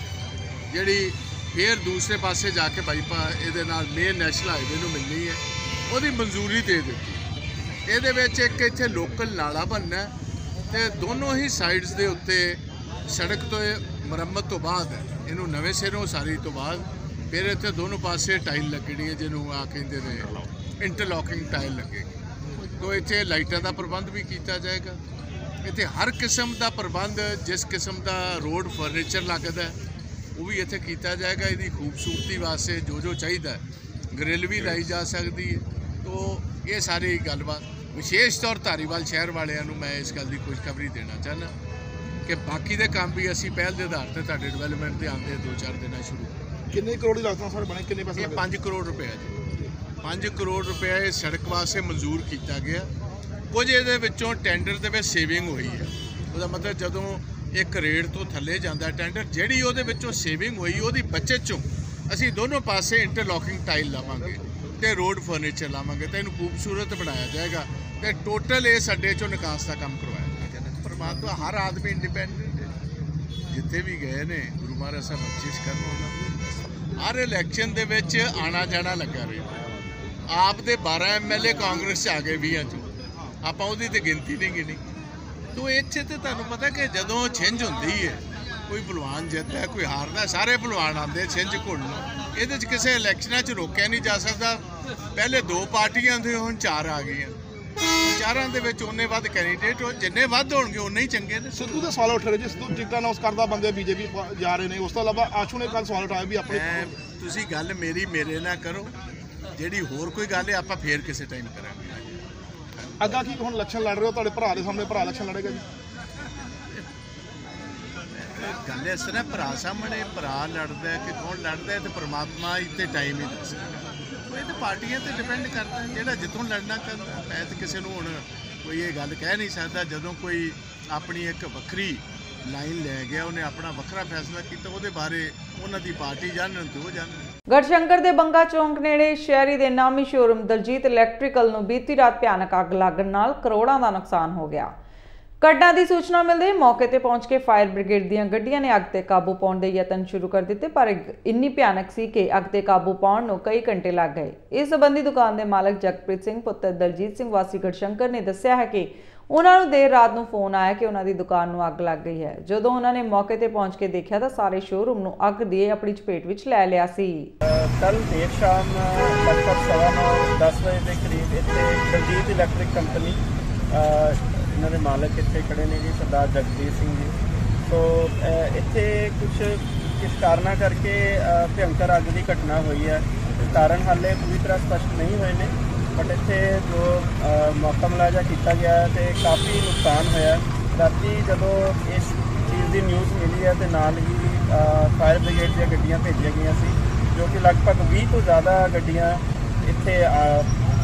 ਹੋਈ ਜਿਹੜੀ ਫਿਰ ਦੂਸਰੇ ਪਾਸੇ ਜਾ ਕੇ ਬਾਈਪਾਸ ਇਹਦੇ ਨਾਲ ਮੇਨ ਨੈਸ਼ਨਲ ਹਾਈਵੇ ਨੂੰ ਮਿਲਣੀ ਹੈ, ਉਹਦੀ ਮਨਜ਼ੂਰੀ ਦੇ ਦਿੱਤੀ। ਇਹਦੇ ਵਿੱਚ ਇੱਕ ਇੱਥੇ ਲੋਕਲ ਨਾਲਾ ਬਣਨਾ ਤੇ ਦੋਨੋਂ ਹੀ ਸਾਈਡਸ ਦੇ ਉੱਤੇ ਸੜਕ ਤੋਂ ਮੁਰੰਮਤ ਤੋਂ ਬਾਅਦ ਇਹਨੂੰ ਨਵੇਂ ਸਿਰੋਂ ਉਸਾਰੀ ਤੋਂ ਬਾਅਦ ਫਿਰ ਇੱਥੇ ਦੋਨੋਂ ਪਾਸੇ ਟਾਈਲ ਲੱਗਣੀ ਹੈ, ਜਿਹਨੂੰ ਆ ਕਹਿੰਦੇ ਨੇ ਇੰਟਰਲੌਕਿੰਗ ਟਾਈਲ ਲੱਗੇਗੀ। ਤੋਂ ਇੱਥੇ ਲਾਈਟਾਂ ਦਾ ਪ੍ਰਬੰਧ ਵੀ ਕੀਤਾ ਜਾਏਗਾ। ਇੱਥੇ ਹਰ ਕਿਸਮ ਦਾ ਪ੍ਰਬੰਧ, ਜਿਸ ਕਿਸਮ ਦਾ ਰੋਡ ਫਰਨੀਚਰ ਲੱਗਦਾ ਉਹ ਵੀ ਇੱਥੇ ਕੀਤਾ ਜਾਏਗਾ। ਇਹਦੀ ਖੂਬਸੂਰਤੀ ਵਾਸਤੇ ਜੋ ਚਾਹੀਦਾ ਗ੍ਰਿਲ ਵੀ ਲਾਈ ਜਾ ਸਕਦੀ ਹੈ। ਤੋਂ ਇਹ ਸਾਰੀ ਗੱਲਬਾਤ ਵਿਸ਼ੇਸ਼ ਤੌਰ ਧਾਰੀਵਾਲ ਸ਼ਹਿਰ ਵਾਲਿਆਂ ਨੂੰ ਮੈਂ ਇਸ ਗੱਲ ਦੀ ਖੁਸ਼ਖਬਰੀ ਦੇਣਾ ਚਾਹੁੰਦਾ ਕਿ ਬਾਕੀ ਦੇ ਕੰਮ ਵੀ ਅਸੀਂ ਪਹਿਲ ਦੇ ਆਧਾਰ ਤੇ ਤੁਹਾਡੇ ਡਿਵੈਲਪਮੈਂਟ ਦੇ ਆਉਂਦੇ 2-4 ਦਿਨਾਂ ਸ਼ੁਰੂ।
ਕਿੰਨੇ ਕਰੋੜ ਦੀ ਲਾਗਤ ਨਾਲ ਸਾਰੇ ਬਣੇ, ਕਿੰਨੇ ਪੈਸੇ?
5 ਕਰੋੜ ਰੁਪਏ ਜੀ। 5 ਕਰੋੜ ਰੁਪਏ ਇਹ ਸੜਕ ਵਾਸਤੇ ਮਨਜ਼ੂਰ ਕੀਤਾ ਗਿਆ। ਕੁਝ ਇਹਦੇ ਵਿੱਚੋਂ ਟੈਂਡਰ ਦੇ ਵਿੱਚ ਸੇਵਿੰਗ ਹੋਈ ਹੈ। ਉਹਦਾ ਮਤਲਬ ਜਦੋਂ ਇੱਕ ਰੇਟ ਤੋਂ ਥੱਲੇ ਜਾਂਦਾ ਟੈਂਡਰ, ਜਿਹੜੀ ਉਹਦੇ ਵਿੱਚੋਂ ਸੇਵਿੰਗ ਹੋਈ ਉਹਦੀ ਬਚਤ ਚੋਂ ਅਸੀਂ ਦੋਨੋਂ ਪਾਸੇ ਇੰਟਰਲੌਕਿੰਗ ਟਾਈਲ ਲਾਵਾਂਗੇ ਤੇ ਰੋਡ ਫਰਨੀਚਰ ਲਾਵਾਂਗੇ ਤੇ ਇਹਨੂੰ ਖੂਬਸੂਰਤ ਬਣਾਇਆ ਜਾਏਗਾ ਤੇ ਟੋਟਲ ਇਹ ਸਾਡੇ ਚੋਂ ਨਿਕਾਸ ਦਾ ਕੰਮ ਕਰਵਾਇਆ ਜਾਏਗਾ। ਪਰਮਾਤਮਾ ਹਰ ਆਦਮੀ ਇੰਡੀਪੈਂਡੈਂਟ ਹੈ, ਜਿੱਥੇ ਵੀ ਗਏ ਨੇ ਗੁਰੂ ਮਹਾਰਾਜ ਸਾਹਿਬ ਬਖਸ਼ਿਸ਼ ਕਰਨ ਉਹਨਾਂ। ਹਰ ਇਲੈਕਸ਼ਨ ਦੇ ਵਿੱਚ ਆਣਾ ਜਾਣਾ ਲੱਗਾ ਰਿਹਾ। ਆਪ ਦੇ 12 MLA ਕਾਂਗਰਸ 'ਚ ਆ ਗਏ 20 ਚੋਂ, ਆਪਾਂ ਉਹਦੀ ਤੇ ਗਿਣਤੀ ਨਹੀਂ ਗਿਣੀ। ਤੋ ਇੱਥੇ ਤੇ ਤੁਹਾਨੂੰ ਪਤਾ ਕਿ ਜਦੋਂ ਛਿੰਝ ਹੁੰਦੀ ਹੈ, ਕੋਈ ਭਲਵਾਨ ਜਿੱਤਦਾ ਕੋਈ ਹਾਰਦਾ, ਸਾਰੇ ਭਲਵਾਨ ਆਉਂਦੇ ਛਿੰਝ ਘੁਲਣ। ਇਹਦੇ 'ਚ ਕਿਸੇ ਇਲੈਕਸ਼ਨਾਂ 'ਚ ਰੋਕਿਆ ਨਹੀਂ ਜਾ ਸਕਦਾ। ਪਹਿਲੇ 2 ਪਾਰਟੀਆਂ ਹੁੰਦੇ, ਹੁਣ 4 ਆ ਗਈਆਂ। 4ਾਂ ਦੇ ਵਿੱਚ ਉਹਨੇ ਵੱਧ ਕੈਂਡੀਡੇਟ ਜਿੰਨੇ ਵੱਧ ਹੋਣਗੇ ਉਨੇ ਹੀ ਚੰਗੇ ਨੇ।
ਸਿੱਧੂ ਦੇ ਸਵਾਲ ਉੱਠ ਰਹੇ ਜੀ, ਸਿੱਧੂ ਟਿਕਟਾਂ ਅਨਾਉਂਸ ਕਰਦਾ ਬੰਦੇ ਬੀਜੇਪੀ ਜਾ ਰਹੇ ਨੇ। ਉਸ ਤੋਂ ਇਲਾਵਾ ਆਸ਼ੂ ਨੇ ਕੱਲ ਸਵਾਲ ਉਠਾਇਆ ਵੀ ਆਪਣੇ
ਤੁਸੀਂ ਗੱਲ ਮੇਰੇ ਨਾਲ ਕਰੋ, ਜਿਹੜੀ ਹੋਰ ਕੋਈ ਗੱਲ ਹੈ ਆਪਾਂ ਫੇਰ ਕਿਸੇ ਟਾਈਮ ਕਰਾਂਗੇ।
ਅੱਗਾ ਕੀ ਹੁਣ ਇਲੈਕਸ਼ਨ ਲੜ ਰਹੇ ਹੋ, ਤੁਹਾਡੇ ਭਰਾ ਦੇ ਸਾਹਮਣੇ ਭਰਾ ਇਲੈਕਸ਼ਨ ਲੜੇਗਾ ਜੀ?
ਗੱਲ ਇਸ ਤਰ੍ਹਾਂ, ਭਰਾ ਸਾਹਮਣੇ ਭਰਾ ਲੜਦਾ ਕਿ ਕੌਣ ਲੜਦਾ ਹੈ ਤੇ ਪਰਮਾਤਮਾ ਇੱਥੇ ਟਾਈਮ ਹੀ ਦੱਸੇਗਾ। ਇਹ ਤਾਂ ਪਾਰਟੀਆਂ ਤੇ ਡਿਪੈਂਡ ਕਰਦਾ, ਜਿਹੜਾ ਜਿੱਥੋਂ ਲੜਨਾ ਕਰਦਾ। ਮੈਂ ਤਾਂ ਕਿਸੇ ਨੂੰ ਹੁਣ ਕੋਈ ਇਹ ਗੱਲ ਕਹਿ ਨਹੀਂ ਸਕਦਾ। ਜਦੋਂ ਕੋਈ ਆਪਣੀ ਇੱਕ ਵੱਖਰੀ ਲਾਈਨ ਲੈ ਗਿਆ, ਉਹਨੇ ਆਪਣਾ ਵੱਖਰਾ ਫੈਸਲਾ ਕੀਤਾ, ਉਹਦੇ ਬਾਰੇ ਉਹਨਾਂ ਦੀ ਪਾਰਟੀ ਜਾਣਨ ਤੇ ਉਹ ਜਾਣਨ।
ਗੜਸ਼ੰਕਰ ਦੇ ਬੰਗਾ ਚੌਂਕ ਨੇੜੇ ਸ਼ਹਿਰੀ ਦੇ ਨਾਮੀ ਸ਼ੋਰੂਮ ਦਲਜੀਤ ਇਲੈਕਟ੍ਰੀਕਲ ਨੂੰ ਬੀਤੀ ਰਾਤ ਭਿਆਨਕ ਅੱਗ ਲੱਗਣ ਨਾਲ ਕਰੋੜਾਂ ਦਾ ਨੁਕਸਾਨ ਹੋ ਗਿਆ। ਘਟਨਾ ਦੀ ਸੂਚਨਾ ਮਿਲਦੇ ਮੌਕੇ ਤੇ ਪਹੁੰਚ ਕੇ ਫਾਇਰ ਬ੍ਰਿਗੇਡ ਦੀਆਂ ਗੱਡੀਆਂ ਨੇ ਅੱਗ ਤੇ ਕਾਬੂ ਪਾਉਣ ਦੇ ਯਤਨ ਸ਼ੁਰੂ ਕਰ ਦਿੱਤੇ, ਪਰ ਇੰਨੀ ਭਿਆਨਕ ਸੀ ਕਿ ਅੱਗ ਤੇ ਕਾਬੂ ਪਾਉਣ ਨੂੰ ਕਈ ਘੰਟੇ ਲੱਗ ਗਏ। ਇਸ ਸੰਬੰਧੀ ਦੁਕਾਨ ਦੇ ਮਾਲਕ ਜਗਪ੍ਰੀਤ ਸਿੰਘ ਪੁੱਤਰ ਦਲਜੀਤ ਸਿੰਘ ਵਾਸੀ ਗੜਸ਼ੰਕਰ ਨੇ ਦੱਸਿਆ ਹੈ ਕਿ ਉਹਨਾਂ ਨੂੰ ਦੇਰ ਰਾਤ ਨੂੰ ਫੋਨ ਆਇਆ ਕਿ ਉਹਨਾਂ ਦੀ ਦੁਕਾਨ ਨੂੰ ਅੱਗ ਲੱਗ ਗਈ ਹੈ। ਜਦੋਂ ਉਹਨਾਂ ਨੇ ਮੌਕੇ ਤੇ ਪਹੁੰਚ ਕੇ ਦੇਖਿਆ ਤਾਂ ਸਾਰੇ ਸ਼ੋਰੂਮ ਨੂੰ ਅੱਗ ਦੀ ਆਪਣੀ ਚਪੇਟ ਵਿੱਚ ਲੈ ਲਿਆ ਸੀ।
ਕੱਲ ਦੇਰ ਸ਼ਾਮ ਲਗਭਗ 9:15-10 ਵਜੇ ਦੇ ਕਰੀਬ ਇੱਥੇ ਦਲਜੀਤ ਇਲੈਕਟ੍ਰਿਕ ਕੰਪਨੀ ਇਹਨਾਂ ਦੇ ਮਾਲਕ ਇੱਥੇ ਖੜੇ ਨੇ ਜੀ, ਸਰਦਾਰ ਜਗਦੀਪ ਸਿੰਘ ਜੀ। ਸੋ ਇੱਥੇ ਕਿਸ ਕਾਰਨਾਂ ਕਰਕੇ ਭਿਅੰਕਰ ਅੱਗ ਦੀ ਘਟਨਾ ਹੋਈ ਹੈ, ਕਾਰਨ ਹਾਲੇ ਪੂਰੀ ਤਰ੍ਹਾਂ ਸਪਸ਼ਟ ਨਹੀਂ ਹੋਏ ਨੇ। ਬਟ ਇੱਥੇ ਜੋ ਮੌਕਾ ਮੁਲਾਜ਼ਾ ਕੀਤਾ ਗਿਆ ਤੇ ਕਾਫੀ ਨੁਕਸਾਨ ਹੋਇਆ। ਰਾਤੀ ਜਦੋਂ ਇਸ ਚੀਜ਼ ਦੀ ਨਿਊਜ਼ ਮਿਲੀ ਹੈ ਤੇ ਨਾਲ ਹੀ ਫਾਇਰ ਬ੍ਰਿਗੇਡ ਦੀਆਂ ਗੱਡੀਆਂ ਭੇਜੀਆਂ ਗਈਆਂ ਸੀ, ਜੋ ਕਿ ਲਗਭਗ 20 ਤੋਂ ਜ਼ਿਆਦਾ ਗੱਡੀਆਂ ਇੱਥੇ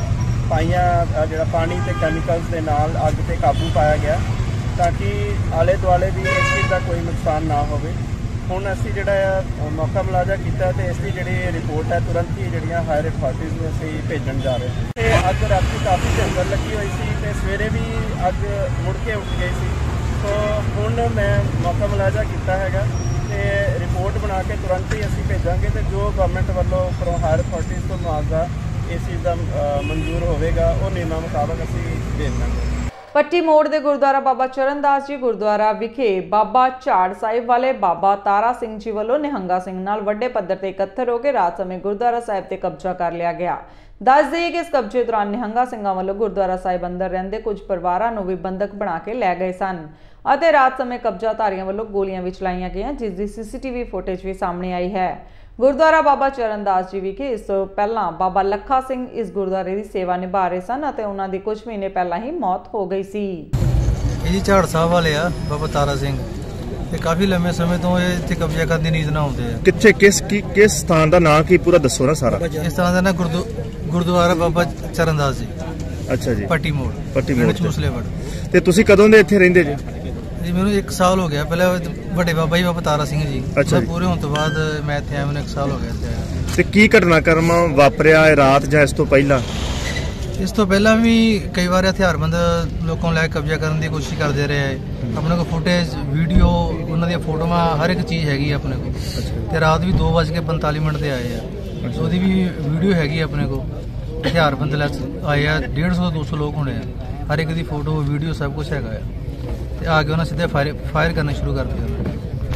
ਪਾਈਆਂ ਜਿਹੜਾ ਪਾਣੀ ਤੇ ਕੈਮੀਕਲਸ ਦੇ ਨਾਲ ਅੱਗ ਤੇ ਕਾਬੂ ਪਾਇਆ ਗਿਆ ਤਾਂ ਕਿ ਆਲੇ ਦੁਆਲੇ ਵੀ ਇਸ ਚੀਜ਼ ਦਾ ਕੋਈ ਨੁਕਸਾਨ ਨਾ ਹੋਵੇ। ਹੁਣ ਅਸੀਂ ਜਿਹੜਾ ਮੌਕਾ ਮੁਲਾਜ਼ਾ ਕੀਤਾ ਤੇ ਇਸ ਦੀ ਜਿਹੜੀ ਰਿਪੋਰਟ ਹੈ ਤੁਰੰਤ ਹੀ ਜਿਹੜੀਆਂ ਹਾਇਰ ਅਥਾਰਟੀਜ਼ ਨੂੰ ਅਸੀਂ ਭੇਜਣ ਜਾ ਰਹੇ ਹਾਂ। ਤੇ ਅੱਗ ਰਾਤੀ ਕਾਫੀ ਜੰਗਲ ਲੱਗੀ ਹੋਈ ਸੀ ਤੇ ਸਵੇਰੇ ਵੀ ਅੱਗ ਮੁੜ ਕੇ ਉੱਠ ਗਈ ਸੀ। ਸੋ ਹੁਣ ਮੈਂ ਮੌਕਾ ਮੁਲਾਜ਼ਾ ਕੀਤਾ ਹੈਗਾ ਤੇ ਰਿਪੋਰਟ ਬਣਾ ਕੇ ਤੁਰੰਤ ਹੀ ਅਸੀਂ ਭੇਜਾਂਗੇ ਤੇ ਜੋ ਗਵਰਨਮੈਂਟ ਵੱਲੋਂ ਉੱਪਰੋਂ ਹਾਇਰ ਅਥਾਰਟੀਜ਼ ਤੋਂ ਮੁਆਵਜ਼ਾ ਇਸ ਚੀਜ਼ ਦਾ ਮਨਜ਼ੂਰ ਹੋਵੇਗਾ ਉਹ ਨਿਯਮਾਂ ਮੁਤਾਬਕ ਅਸੀਂ ਦੇ ਦਾਂਗੇ।
ਪੱਟੀ ਮੋੜ ਦੇ ਗੁਰਦੁਆਰਾ ਬਾਬਾ ਚਰਨਦਾਸ ਜੀ ਗੁਰਦੁਆਰਾ ਵਿਖੇ ਬਾਬਾ ਝਾੜ ਸਾਹਿਬ ਵਾਲੇ ਬਾਬਾ ਤਾਰਾ ਸਿੰਘ ਜੀ ਵੱਲੋਂ ਨਿਹੰਗਾ ਸਿੰਘ ਨਾਲ ਵੱਡੇ ਪੱਧਰ ਤੇ ਇਕੱਠਰ ਹੋ ਕੇ ਰਾਤ ਸਮੇਂ ਗੁਰਦੁਆਰਾ ਸਾਹਿਬ ਤੇ ਕਬਜ਼ਾ ਕਰ ਲਿਆ ਗਿਆ। ਦੱਸ ਦੇਈਏ ਕਿ ਇਸ ਕਬਜ਼ੇ ਦੌਰਾਨ ਨਿਹੰਗਾ ਸਿੰਘਾਂ ਵੱਲੋਂ ਗੁਰਦੁਆਰਾ ਸਾਹਿਬ ਅੰਦਰ ਰਹਿੰਦੇ ਕੁਝ ਪਰਿਵਾਰਾਂ ਨੂੰ ਵੀ ਬੰਦਕ ਬਣਾ ਕੇ ਲੈ ਗਏ ਸਨ ਅਤੇ ਰਾਤ ਸਮੇਂ ਕਬਜ਼ਾਧਾਰੀਆਂ ਵੱਲੋਂ ਗੋਲੀਆਂ ਵੀ ਚਲਾਈਆਂ ਗਈਆਂ, ਜਿਸ ਦੀ CCTV ਫੁਟੇਜ ਵੀ ਸਾਹਮਣੇ ਆਈ ਹੈ। ਗੁਰਦੁਆਰਾ ਬਾਬਾ ਚਰਨਦਾਸ ਜੀ ਵਿਖੇ ਇਸ ਤੋਂ ਪਹਿਲਾਂ ਬਾਬਾ ਲੱਖਾ ਸਿੰਘ ਇਸ ਗੁਰਦੁਆਰੇ ਦੀ ਸੇਵਾ ਨਿਭਾ ਰਹੇ ਸਨ ਅਤੇ ਉਹਨਾਂ ਦੀ ਕੁਝ ਮਹੀਨੇ ਪਹਿਲਾਂ ਹੀ ਮੌਤ ਹੋ ਗਈ ਸੀ।
ਇਹ ਜੀ ਝਾੜ ਸਾਹਿਬ ਵਾਲੇ ਆ ਬਾਬਾ ਤਾਰਾ ਸਿੰਘ, ਇਹ ਕਾਫੀ ਲੰਮੇ ਸਮੇਂ ਤੋਂ ਇਹ ਇੱਥੇ ਕਬਜ਼ਾ ਕਰਨ ਦੀ ਨੀਤ ਨਾਲ ਆਉਂਦੇ ਆ।
ਕਿੱਥੇ ਕਿਸ ਸਥਾਨ ਦਾ ਨਾਂ ਕੀ ਪੂਰਾ ਦੱਸੋ ਨਾ ਸਾਰਾ।
ਇਸ ਤਰ੍ਹਾਂ ਦਾ ਨਾ ਗੁਰਦੁਆਰਾ ਬਾਬਾ ਚਰਨਦਾਸ ਜੀ।
ਅੱਛਾ ਜੀ।
ਪੱਟੀ ਮੋੜ ਮੁਸਲੇਵੜ।
ਤੇ ਤੁਸੀਂ ਕਦੋਂ ਦੇ ਇੱਥੇ ਰਹਿੰਦੇ ਜੀ?
ਜੀ ਮੈਨੂੰ 1 ਸਾਲ ਹੋ ਗਿਆ। ਪਹਿਲਾਂ ਵੱਡੇ ਬਾਬਾ ਜੀ ਬਾਬਾ ਤਾਰਾ ਸਿੰਘ ਜੀ ਪੂਰੇ ਹੋਣ ਤੋਂ ਬਾਅਦ ਮੈਂ ਇੱਥੇ ਆਇਆ, ਮੈਨੂੰ 1 ਸਾਲ ਹੋ ਗਿਆ ਇੱਥੇ ਆਇਆ।
ਤੇ ਕੀ ਘਟਨਾਕ੍ਰਮ ਵਾਪਰਿਆ ਹੈ ਰਾਤ ਜਾਂ ਇਸ ਤੋਂ ਪਹਿਲਾਂ?
ਇਸ ਤੋਂ ਪਹਿਲਾਂ ਵੀ ਕਈ ਵਾਰ ਹਥਿਆਰਬੰਦ ਲੋਕਾਂ ਨੂੰ ਲੈ ਕੇ ਕਬਜ਼ਾ ਕਰਨ ਦੀ ਕੋਸ਼ਿਸ਼ ਕਰਦੇ ਰਹੇ। ਆਪਣੇ ਕੋਲ ਫੁਟੇਜ ਵੀਡੀਓ ਉਹਨਾਂ ਦੀਆਂ ਫੋਟੋਆਂ ਹਰ ਇੱਕ ਚੀਜ਼ ਹੈਗੀ ਆ ਆਪਣੇ ਕੋਲ। ਤੇ ਰਾਤ ਵੀ 2:45 ਤੇ ਆਏ ਆ, ਉਹਦੀ ਵੀ ਵੀਡੀਓ ਹੈਗੀ ਆਪਣੇ ਕੋਲ। ਹਥਿਆਰਬੰਦ ਲੈ ਆਏ ਆ, 150 ਤੋਂ 200 ਲੋਕ ਹੋਣੇ ਆ। ਹਰ ਇੱਕ ਦੀ ਫੋਟੋ ਵੀਡੀਓ ਸਭ ਕੁਝ ਹੈਗਾ ਆ। ਤੇ ਆ ਕੇ ਉਹਨਾਂ ਸਿੱਧੇ ਫਾਇਰ ਕਰਨਾ ਸ਼ੁਰੂ ਕਰ ਦਿੱਤਾ।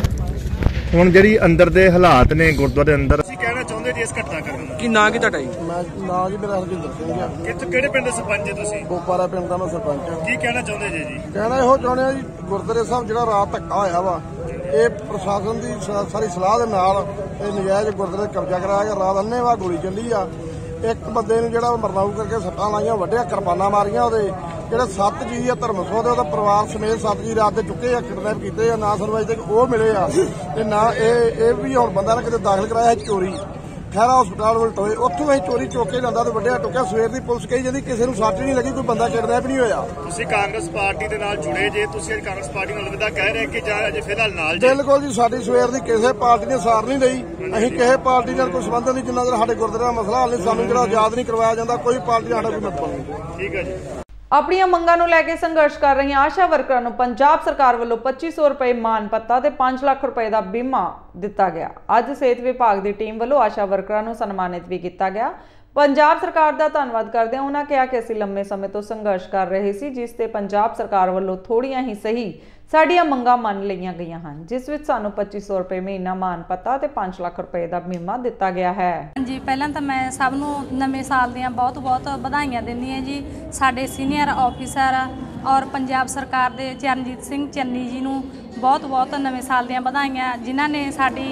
ਹੁਣ ਜਿਹੜੀ ਅੰਦਰ ਦੇ ਹਾਲਾਤ ਨੇ ਗੁਰਦੁਆਰੇ ਅੰਦਰ, ਤੁਸੀਂ ਕਹਿਣਾ ਚਾਹੁੰਦੇ ਜੀ ਇਸ ਘਟਨਾਕ੍ਰਮ ਦਾ?
ਕੀ ਨਾਂ ਕੀ ਤੁਹਾਡਾ ਜੀ?
ਨਾਂ ਜੀ ਮੇਰਾ ਹਰਜਿੰਦਰ ਸਿੰਘ ਆ।
ਕਿਹੜੇ ਪਿੰਡ ਦੇ ਸਰਪੰਚ ਜੀ ਤੁਸੀਂ?
ਗੋਪਾਰਾ ਪਿੰਡ ਦਾ ਮੈਂ ਸਰਪੰਚ ਆ।
ਕੀ ਕਹਿਣਾ ਚਾਹੁੰਦੇ ਜੀ?
ਕਹਿਣਾ ਇਹੋ ਚਾਹੁੰਦੇ ਆ ਜੀ, ਗੁਰਦੁਆਰੇ ਸਾਹਿਬ ਜਿਹੜਾ ਰਾਤ ਧੱਕਾ ਹੋਇਆ ਵਾ, ਇਹ ਪ੍ਰਸ਼ਾਸਨ ਦੀ ਸਾਰੀ ਸਲਾਹ ਦੇ ਨਾਲ ਇਹ ਨਜਾਇਜ਼ ਗੁਰਦੁਆਰੇ ਕਬਜ਼ਾ ਕਰਾਇਆ ਗਿਆ। ਰਾਤ ਅੰਨ੍ਹੇਵਾਹ ਗੋਲੀ ਚੱਲੀ ਆ। ਇੱਕ ਬੰਦੇ ਨੂੰ ਜਿਹੜਾ ਮਰਨਾਊ ਕਰਕੇ ਸੱਟਾਂ ਲਾਈਆਂ, ਵੱਢਿਆ, ਕਿਰਪਾਨਾਂ ਮਾਰੀਆਂ। ਉਹਦੇ ਜਿਹੜੇ 7 ਜੀ ਆ ਧਰਮਸੋਂ ਦੇ, ਉਹਦਾ ਪਰਿਵਾਰ ਸਮੇਤ 7 ਜੀ ਰਾਤ ਦੇ ਚੁੱਕੇ ਆ, ਕਿਡਨੈਪ ਕੀਤੇ ਆ। ਨਾ ਸੁਣਵਾਈ ਤੇ ਉਹ ਮਿਲੇ ਆ ਤੇ ਨਾ ਇਹ ਵੀ ਹੁਣ ਬੰਦਾ ਨਾ ਕਿਤੇ ਦਾਖਲ ਕਰਾਇਆ ਚੋਰੀ ਖੈਰਾ ਹਸਪਤਾਲ ਉਲਟ ਹੋਏ, ਉੱਥੋਂ ਅਸੀਂ ਚੋਰੀ ਚੁੱਕ ਕੇ ਜਾਂਦਾ ਤੇ ਵੱਢਿਆ ਟੁੱਕਿਆ। ਸਵੇਰ ਦੀ ਪੁਲਿਸ ਕਹੀ ਜਾਂਦੀ ਕਿਸੇ ਨੂੰ ਸੱਟ ਨਹੀਂ ਲੱਗੀ, ਕੋਈ ਬੰਦਾ ਕਿਡਨੈਪ ਨਹੀਂ ਹੋਇਆ।
ਤੁਸੀਂ ਕਾਂਗਰਸ ਪਾਰਟੀ ਦੇ ਨਾਲ ਜੁੜੇ ਜੇ, ਤੁਸੀਂ ਅੱਜ ਕਾਂਗਰਸ ਪਾਰਟੀ ਨੂੰ ਅਲਵਿਦਾ ਕਹਿ ਰਹੇ ਕਿ ਜਾਂ ਅਜੇ ਫਿਲਹਾਲ ਨਾਲ ਜੇ?
ਬਿਲਕੁਲ ਜੀ, ਸਾਡੀ ਸਵੇਰ ਦੀ ਕਿਸੇ ਪਾਰਟੀ ਨੇ ਸਾਰ ਨਹੀਂ ਲਈ। ਅਸੀਂ ਕਿਸੇ ਪਾਰਟੀ ਨਾਲ ਕੋਈ ਸੰਬੰਧ ਨਹੀਂ, ਜਿੰਨਾ ਚਿਰ ਸਾਡੇ ਗੁਰਦੁਆਰੇ ਦਾ ਮਸਲਾ ਹੱਲ ਨਹੀਂ, ਸਾਨੂੰ ਜਿਹੜਾ ਆਜ਼ਾਦ ਨਹੀਂ ਕਰਵਾਇਆ ਜਾਂਦਾ, ਕੋਈ ਪਾਰਟੀ ਸਾਡਾ ਕੋਈ ਮਤਲਬ ਨਹੀਂ।
ਠੀਕ ਹੈ ਜੀ।
ਆਪਣੀਆਂ ਮੰਗਾਂ ਨੂੰ ਲੈ ਕੇ ਸੰਘਰਸ਼ ਕਰ ਰਹੀਆਂ ਆਸ਼ਾ ਵਰਕਰਾਂ ਨੂੰ ਪੰਜਾਬ ਸਰਕਾਰ ਵੱਲੋਂ 2500 ਰੁਪਏ ਮਾਨ ਭੱਤਾ ਤੇ 5 ਲੱਖ ਰੁਪਏ ਦਾ ਬੀਮਾ ਦਿੱਤਾ ਗਿਆ। ਅੱਜ ਸਿਹਤ ਵਿਭਾਗ ਦੀ ਟੀਮ ਵੱਲੋਂ ਆਸ਼ਾ ਵਰਕਰਾਂ ਨੂੰ ਸਨਮਾਨਿਤ ਵੀ ਕੀਤਾ ਗਿਆ। ਪੰਜਾਬ ਸਰਕਾਰ ਦਾ ਧੰਨਵਾਦ ਕਰਦਿਆਂ ਉਹਨਾਂ ਕਿਹਾ ਕਿ ਅਸੀਂ ਲੰਮੇ ਸਮੇਂ ਤੋਂ ਸੰਘਰਸ਼ ਕਰ ਰਹੇ ਸੀ, ਜਿਸ ਤੇ ਪੰਜਾਬ ਸਰਕਾਰ ਵੱਲੋਂ ਥੋੜੀਆਂ ਹੀ ਸਹੀ ਸਾਡੀਆਂ ਮੰਗਾਂ ਮੰਨ ਲਈਆਂ ਗਈਆਂ ਹਨ, ਜਿਸ ਵਿੱਚ ਸਾਨੂੰ 2500 ਰੁਪਏ ਮਹੀਨਾ ਮਾਨ ਭੱਤਾ ਤੇ 5 ਲੱਖ ਰੁਪਏ ਦਾ ਬੀਮਾ ਦਿੱਤਾ ਗਿਆ ਹੈ।
ਜੀ ਪਹਿਲਾਂ ਤਾਂ ਮੈਂ ਸਭ ਨੂੰ ਨਵੇਂ ਸਾਲ ਦੀਆਂ ਬਹੁਤ-ਬਹੁਤ ਵਧਾਈਆਂ ਦਿੰਦੀ ਹਾਂ ਜੀ। ਸਾਡੇ ਸੀਨੀਅਰ ਆਫੀਸਰ ਔਰ ਪੰਜਾਬ ਸਰਕਾਰ ਦੇ ਚਰਨਜੀਤ ਸਿੰਘ ਚੰਨੀ ਜੀ ਨੂੰ ਬਹੁਤ-ਬਹੁਤ ਨਵੇਂ ਸਾਲ ਦੀਆਂ ਵਧਾਈਆਂ, ਜਿਨ੍ਹਾਂ ਨੇ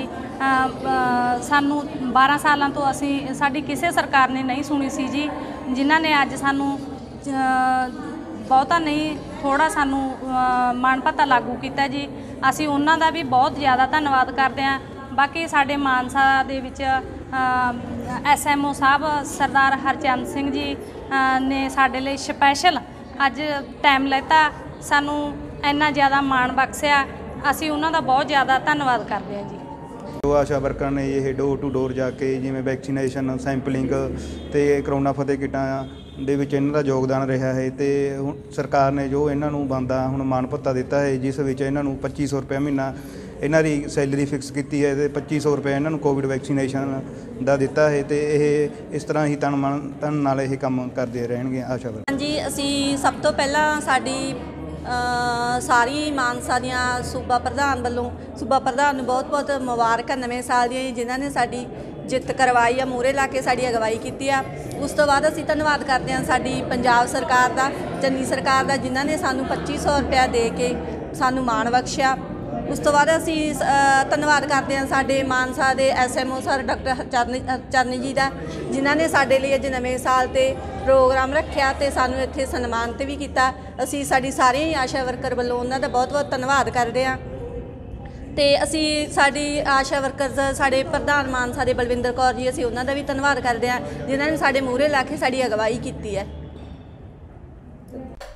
ਸਾਨੂੰ 12 ਸਾਲਾਂ ਤੋਂ ਸਾਡੀ ਕਿਸੇ ਸਰਕਾਰ ਨੇ ਨਹੀਂ ਸੁਣੀ ਸੀ ਜੀ, ਜਿਨ੍ਹਾਂ ਨੇ ਅੱਜ ਸਾਨੂੰ ਬਹੁਤਾ ਨਹੀਂ ਥੋੜਾ ਸਾਨੂੰ ਮਾਣ ਭੱਤਾ ਲਾਗੂ ਕੀਤਾ ਜੀ। ਅਸੀਂ ਉਹਨਾਂ ਦਾ ਵੀ ਬਹੁਤ ਜ਼ਿਆਦਾ ਧੰਨਵਾਦ ਕਰਦੇ ਹਾਂ। ਬਾਕੀ ਸਾਡੇ ਮਾਨਸਾ ਦੇ ਵਿੱਚ SMO ਸਾਹਿਬ ਸਰਦਾਰ ਹਰਚੰਦ ਸਿੰਘ ਜੀ ਨੇ ਸਾਡੇ ਲਈ ਸਪੈਸ਼ਲ ਅੱਜ ਟਾਈਮ ਲੈਤਾ, ਸਾਨੂੰ ਇੰਨਾ ਜ਼ਿਆਦਾ ਮਾਣ ਬਖਸ਼ਿਆ। ਅਸੀਂ ਉਹਨਾਂ ਦਾ ਬਹੁਤ ਜ਼ਿਆਦਾ ਧੰਨਵਾਦ ਕਰਦੇ ਹਾਂ ਜੀ।
ਆਸ਼ਾ ਵਰਕਰਾਂ ਨੇ ਇਹ ਡੋਰ ਟੂ ਡੋਰ ਜਾ ਕੇ ਜਿਵੇਂ ਵੈਕਸੀਨੇਸ਼ਨ, ਸੈਂਪਲਿੰਗ ਤੇ ਕਰੋਨਾ ਫਤਿਹ ਕਿੱਟਾਂ ਦੇ ਵਿੱਚ ਇਹਨਾਂ ਦਾ ਯੋਗਦਾਨ ਰਿਹਾ ਹੈ। ਤੇ ਹੁਣ ਸਰਕਾਰ ਨੇ ਜੋ ਇਹਨਾਂ ਨੂੰ ਬਣਦਾ ਹੁਣ ਮਾਣ ਭੱਤਾ ਦਿੱਤਾ ਹੈ, ਜਿਸ ਵਿੱਚ ਇਹਨਾਂ ਨੂੰ 2500 ਰੁਪਏ ਮਹੀਨਾ ਇਹਨਾਂ ਦੀ ਸੈਲਰੀ ਫਿਕਸ ਕੀਤੀ ਹੈ ਤੇ 2500 ਰੁਪਏ ਇਹਨਾਂ ਨੂੰ ਕੋਵਿਡ ਵੈਕਸੀਨੇਸ਼ਨ ਦਾ ਦਿੱਤਾ ਹੈ। ਤੇ ਇਹ ਇਸ ਤਰ੍ਹਾਂ ਹੀ ਤਨ ਨਾਲ ਇਹ ਕੰਮ ਕਰਦੇ ਰਹਿਣਗੇ ਆਸ਼ਾ ਵਰਕਰ।
ਹਾਂਜੀ, ਅਸੀਂ ਸਭ ਤੋਂ ਪਹਿਲਾਂ ਸਾਡੀ ਸਾਰੀ ਮਾਨਸਾ ਦੀਆਂ ਸੂਬਾ ਪ੍ਰਧਾਨ ਵੱਲੋਂ ਸੂਬਾ ਪ੍ਰਧਾਨ ਨੂੰ ਬਹੁਤ-ਬਹੁਤ ਮੁਬਾਰਕਾਂ ਨਵੇਂ ਸਾਲ ਦੀਆਂ, ਜਿਨ੍ਹਾਂ ਨੇ ਸਾਡੀ ਜਿੱਤ ਕਰਵਾਈ ਆ, ਮੂਹਰੇ ਲਾ ਕੇ ਸਾਡੀ ਅਗਵਾਈ ਕੀਤੀ ਆ। ਉਸ ਤੋਂ ਬਾਅਦ ਅਸੀਂ ਧੰਨਵਾਦ ਕਰਦੇ ਹਾਂ ਸਾਡੀ ਪੰਜਾਬ ਸਰਕਾਰ ਦਾ, ਚੰਨੀ ਸਰਕਾਰ ਦਾ, ਜਿਨ੍ਹਾਂ ਨੇ ਸਾਨੂੰ 2500 ਰੁਪਇਆ ਦੇ ਕੇ ਸਾਨੂੰ ਮਾਣ ਬਖਸ਼ਿਆ। ਉਸ ਤੋਂ ਬਾਅਦ ਅਸੀਂ ਧੰਨਵਾਦ ਕਰਦੇ ਹਾਂ ਸਾਡੇ ਮਾਨਸਾ ਦੇ SMO ਸਰ ਡਾਕਟਰ ਚਰਨੀ ਜੀ ਦਾ, ਜਿਨ੍ਹਾਂ ਨੇ ਸਾਡੇ ਲਈ ਅੱਜ ਨਵੇਂ ਸਾਲ 'ਤੇ ਪ੍ਰੋਗਰਾਮ ਰੱਖਿਆ ਤੇ ਸਾਨੂੰ ਇੱਥੇ ਸਨਮਾਨਿਤ ਵੀ ਕੀਤਾ। ਅਸੀਂ ਸਾਡੀ ਸਾਰੀ ਆਸ਼ਾ ਵਰਕਰ ਵੱਲੋਂ ਉਹਨਾਂ ਦਾ ਬਹੁਤ-ਬਹੁਤ ਧੰਨਵਾਦ ਕਰਦੇ ਹਾਂ। ਤੇ ਅਸੀਂ ਸਾਡੀ ਆਸ਼ਾ ਵਰਕਰਸ ਸਾਡੇ ਪ੍ਰਧਾਨ ਮਾਨਸਾ ਦੇ ਬਲਵਿੰਦਰ ਕੌਰ ਜੀ, ਅਸੀਂ ਉਹਨਾਂ ਦਾ ਵੀ ਧੰਨਵਾਦ ਕਰਦੇ ਹਾਂ, ਜਿਨ੍ਹਾਂ ਨੇ ਸਾਡੇ ਮੂਹਰੇ ਲਾ ਕੇ ਸਾਡੀ ਅਗਵਾਈ ਕੀਤੀ ਹੈ।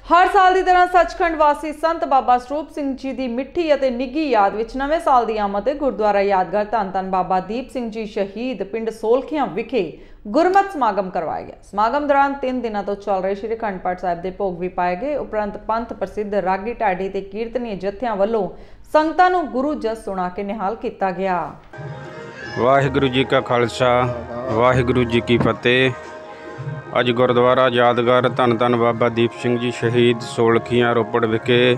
ਹਰ ਸਾਲ ਦੀ ਤਰ੍ਹਾਂ ਸੱਚਖੰਡ ਵਾਸੀ ਸੰਤ ਬਾਬਾ ਸਰੂਪ ਸਿੰਘ ਜੀ ਦੀ ਮਿੱਠੀ ਅਤੇ ਨਿੱਘੀ ਯਾਦ ਵਿੱਚ ਨਵੇਂ ਸਾਲ ਦੀ ਆਮਦ ਤੇ ਗੁਰਦੁਆਰਾ ਯਾਦਗਾਰ ਧੰਨ ਧੰਨ ਬਾਬਾ ਦੀਪ ਸਿੰਘ ਜੀ ਸ਼ਹੀਦ ਪਿੰਡ ਸੋਲਖੀਆਂ ਵਿਖੇ ਗੁਰਮਤਿ ਸਮਾਗਮ ਕਰਵਾਇਆ ਗਿਆ। ਸਮਾਗਮ ਦੌਰਾਨ 3 ਦਿਨਾਂ ਤੋਂ ਚੱਲ ਰਹੇ ਸ਼੍ਰੀ ਅਖੰਡ ਪਾਠ ਸਾਹਿਬ ਦੇ ਭੋਗ ਵੀ ਪਾਏ ਗਏ। ਉਪਰੰਤ ਪੰਥ ਪ੍ਰਸਿੱਧ ਰਾਗੀ ਢਾਡੀ ਤੇ ਕੀਰਤਨੀ ਜਥਿਆਂ ਵੱਲੋਂ ਸੰਗਤਾਂ ਨੂੰ ਗੁਰੂ ਜਸ ਸੁਣਾ ਕੇ ਨਿਹਾਲ ਕੀਤਾ ਗਿਆ।
ਵਾਹਿਗੁਰੂ ਜੀ ਕਾ ਖਾਲਸਾ ਵਾਹਿਗੁਰੂ ਜੀ ਕੀ ਫਤਿਹ। ਅੱਜ ਗੁਰਦੁਆਰਾ ਯਾਦਗਾਰ ਧੰਨ ਧੰਨ ਬਾਬਾ ਦੀਪ ਸਿੰਘ ਜੀ ਸ਼ਹੀਦ ਸੋਲਖੀਆਂ ਰੋਪੜ ਵਿਖੇ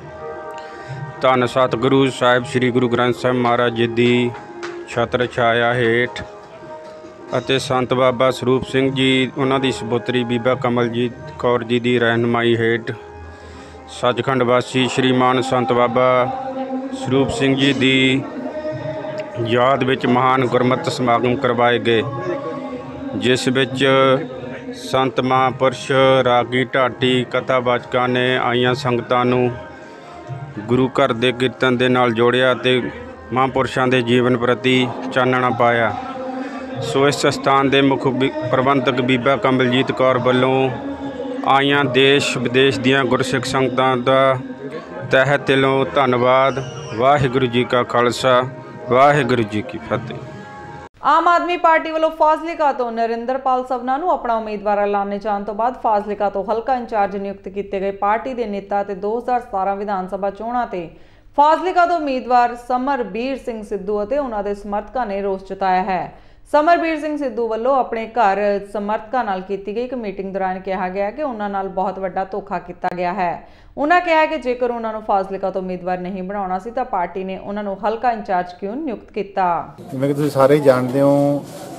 ਧੰਨ ਸਤਿਗੁਰੂ ਸਾਹਿਬ ਸ੍ਰੀ ਗੁਰੂ ਗ੍ਰੰਥ ਸਾਹਿਬ ਮਹਾਰਾਜ ਜੀ ਦੀ ਛਤਰ ਛਾਇਆ ਹੇਠ ਅਤੇ ਸੰਤ ਬਾਬਾ ਸਰੂਪ ਸਿੰਘ ਜੀ ਉਹਨਾਂ ਦੀ ਸਪੁੱਤਰੀ ਬੀਬਾ ਕਮਲਜੀਤ ਕੌਰ ਜੀ ਦੀ ਰਹਿਨੁਮਾਈ ਹੇਠ ਸੱਚਖੰਡ ਵਾਸੀ ਸ਼੍ਰੀਮਾਨ ਸੰਤ ਬਾਬਾ ਸਰੂਪ ਸਿੰਘ ਜੀ ਦੀ ਯਾਦ ਵਿੱਚ ਮਹਾਨ ਗੁਰਮਤਿ ਸਮਾਗਮ ਕਰਵਾਏ ਗਏ, ਜਿਸ ਵਿੱਚ ਸੰਤ ਮਹਾਂਪੁਰਸ਼ ਰਾਗੀ ਢਾਡੀ ਕਥਾਵਾਚਕਾਂ ਨੇ ਆਈਆਂ ਸੰਗਤਾਂ ਨੂੰ ਗੁਰੂ ਘਰ ਦੇ ਕੀਰਤਨ ਦੇ ਨਾਲ ਜੋੜਿਆ ਅਤੇ ਮਹਾਂਪੁਰਸ਼ਾਂ ਦੇ ਜੀਵਨ ਪ੍ਰਤੀ ਚਾਨਣਾ ਪਾਇਆ। ਸੋ ਇਸ ਸਥਾਨ ਦੇ ਮੁੱਖ ਪ੍ਰਬੰਧਕ ਬੀਬਾ ਕਮਲਜੀਤ ਕੌਰ ਵੱਲੋਂ ਆਈਆਂ ਦੇਸ਼ ਵਿਦੇਸ਼ ਦੀਆਂ ਗੁਰਸਿੱਖ ਸੰਗਤਾਂ ਦਾ ਤਹਿ ਦਿਲੋਂ ਧੰਨਵਾਦ। ਵਾਹਿਗੁਰੂ ਜੀ ਕਾ ਖਾਲਸਾ ਵਾਹਿਗੁਰੂ ਜੀ ਕੀ ਫਤਿਹ।
ਆਮ ਆਦਮੀ ਪਾਰਟੀ ਵੱਲੋਂ ਫਾਜ਼ਿਲਕਾ ਤੋਂ ਨਰਿੰਦਰਪਾਲ ਸਵਨਾ ਨੂੰ ਆਪਣਾ ਉਮੀਦਵਾਰ ਐਲਾਨੇ ਜਾਣ ਤੋਂ ਬਾਅਦ ਫਾਜ਼ਿਲਕਾ ਤੋਂ ਹਲਕਾ ਇੰਚਾਰਜ ਨਿਯੁਕਤ ਕੀਤੇ ਗਏ ਪਾਰਟੀ ਦੇ ਨੇਤਾ ਤੇ 2017 ਵਿਧਾਨ ਸਭਾ ਚੋਣਾਂ ਤੇ ਫਾਜ਼ਿਲਕਾ ਤੋਂ ਉਮੀਦਵਾਰ ਸਮਰਬੀਰ ਸਿੰਘ ਸਿੱਧੂ ਅਤੇ ਉਹਨਾਂ ਦੇ ਸਮਰਥਕਾਂ ਨੇ ਰੋਸ ਜਤਾਇਆ ਹੈ। ਸਮਰਬੀਰ ਸਿੰਘ ਸਿੱਧੂ ਵੱਲੋਂ ਆਪਣੇ ਘਰ ਸਮਰਥਕਾਂ ਨਾਲ ਕੀਤੀ ਗਈ ਇੱਕ ਮੀਟਿੰਗ ਦੌਰਾਨ ਕਿਹਾ ਗਿਆ ਕਿ ਉਹਨਾਂ ਨਾਲ ਬਹੁਤ ਵੱਡਾ ਧੋਖਾ ਕੀਤਾ ਗਿਆ ਹੈ। ਉਹਨਾਂ ਕਿਹਾ ਕਿ ਜੇਕਰ ਉਹਨਾਂ ਨੂੰ ਫਾਜ਼ਿਲਕਾ ਤੋਂ ਉਮੀਦਵਾਰ ਨਹੀਂ ਬਣਾਉਣਾ ਸੀ ਤਾਂ ਪਾਰਟੀ ਨੇ ਉਹਨਾਂ ਨੂੰ ਹਲਕਾ ਇੰਚਾਰਜ ਕਿਉਂ ਨਿਯੁਕਤ ਕੀਤਾ।
ਜਿਵੇਂ ਕਿ ਤੁਸੀਂ ਸਾਰੇ ਜਾਣਦੇ ਹੋ,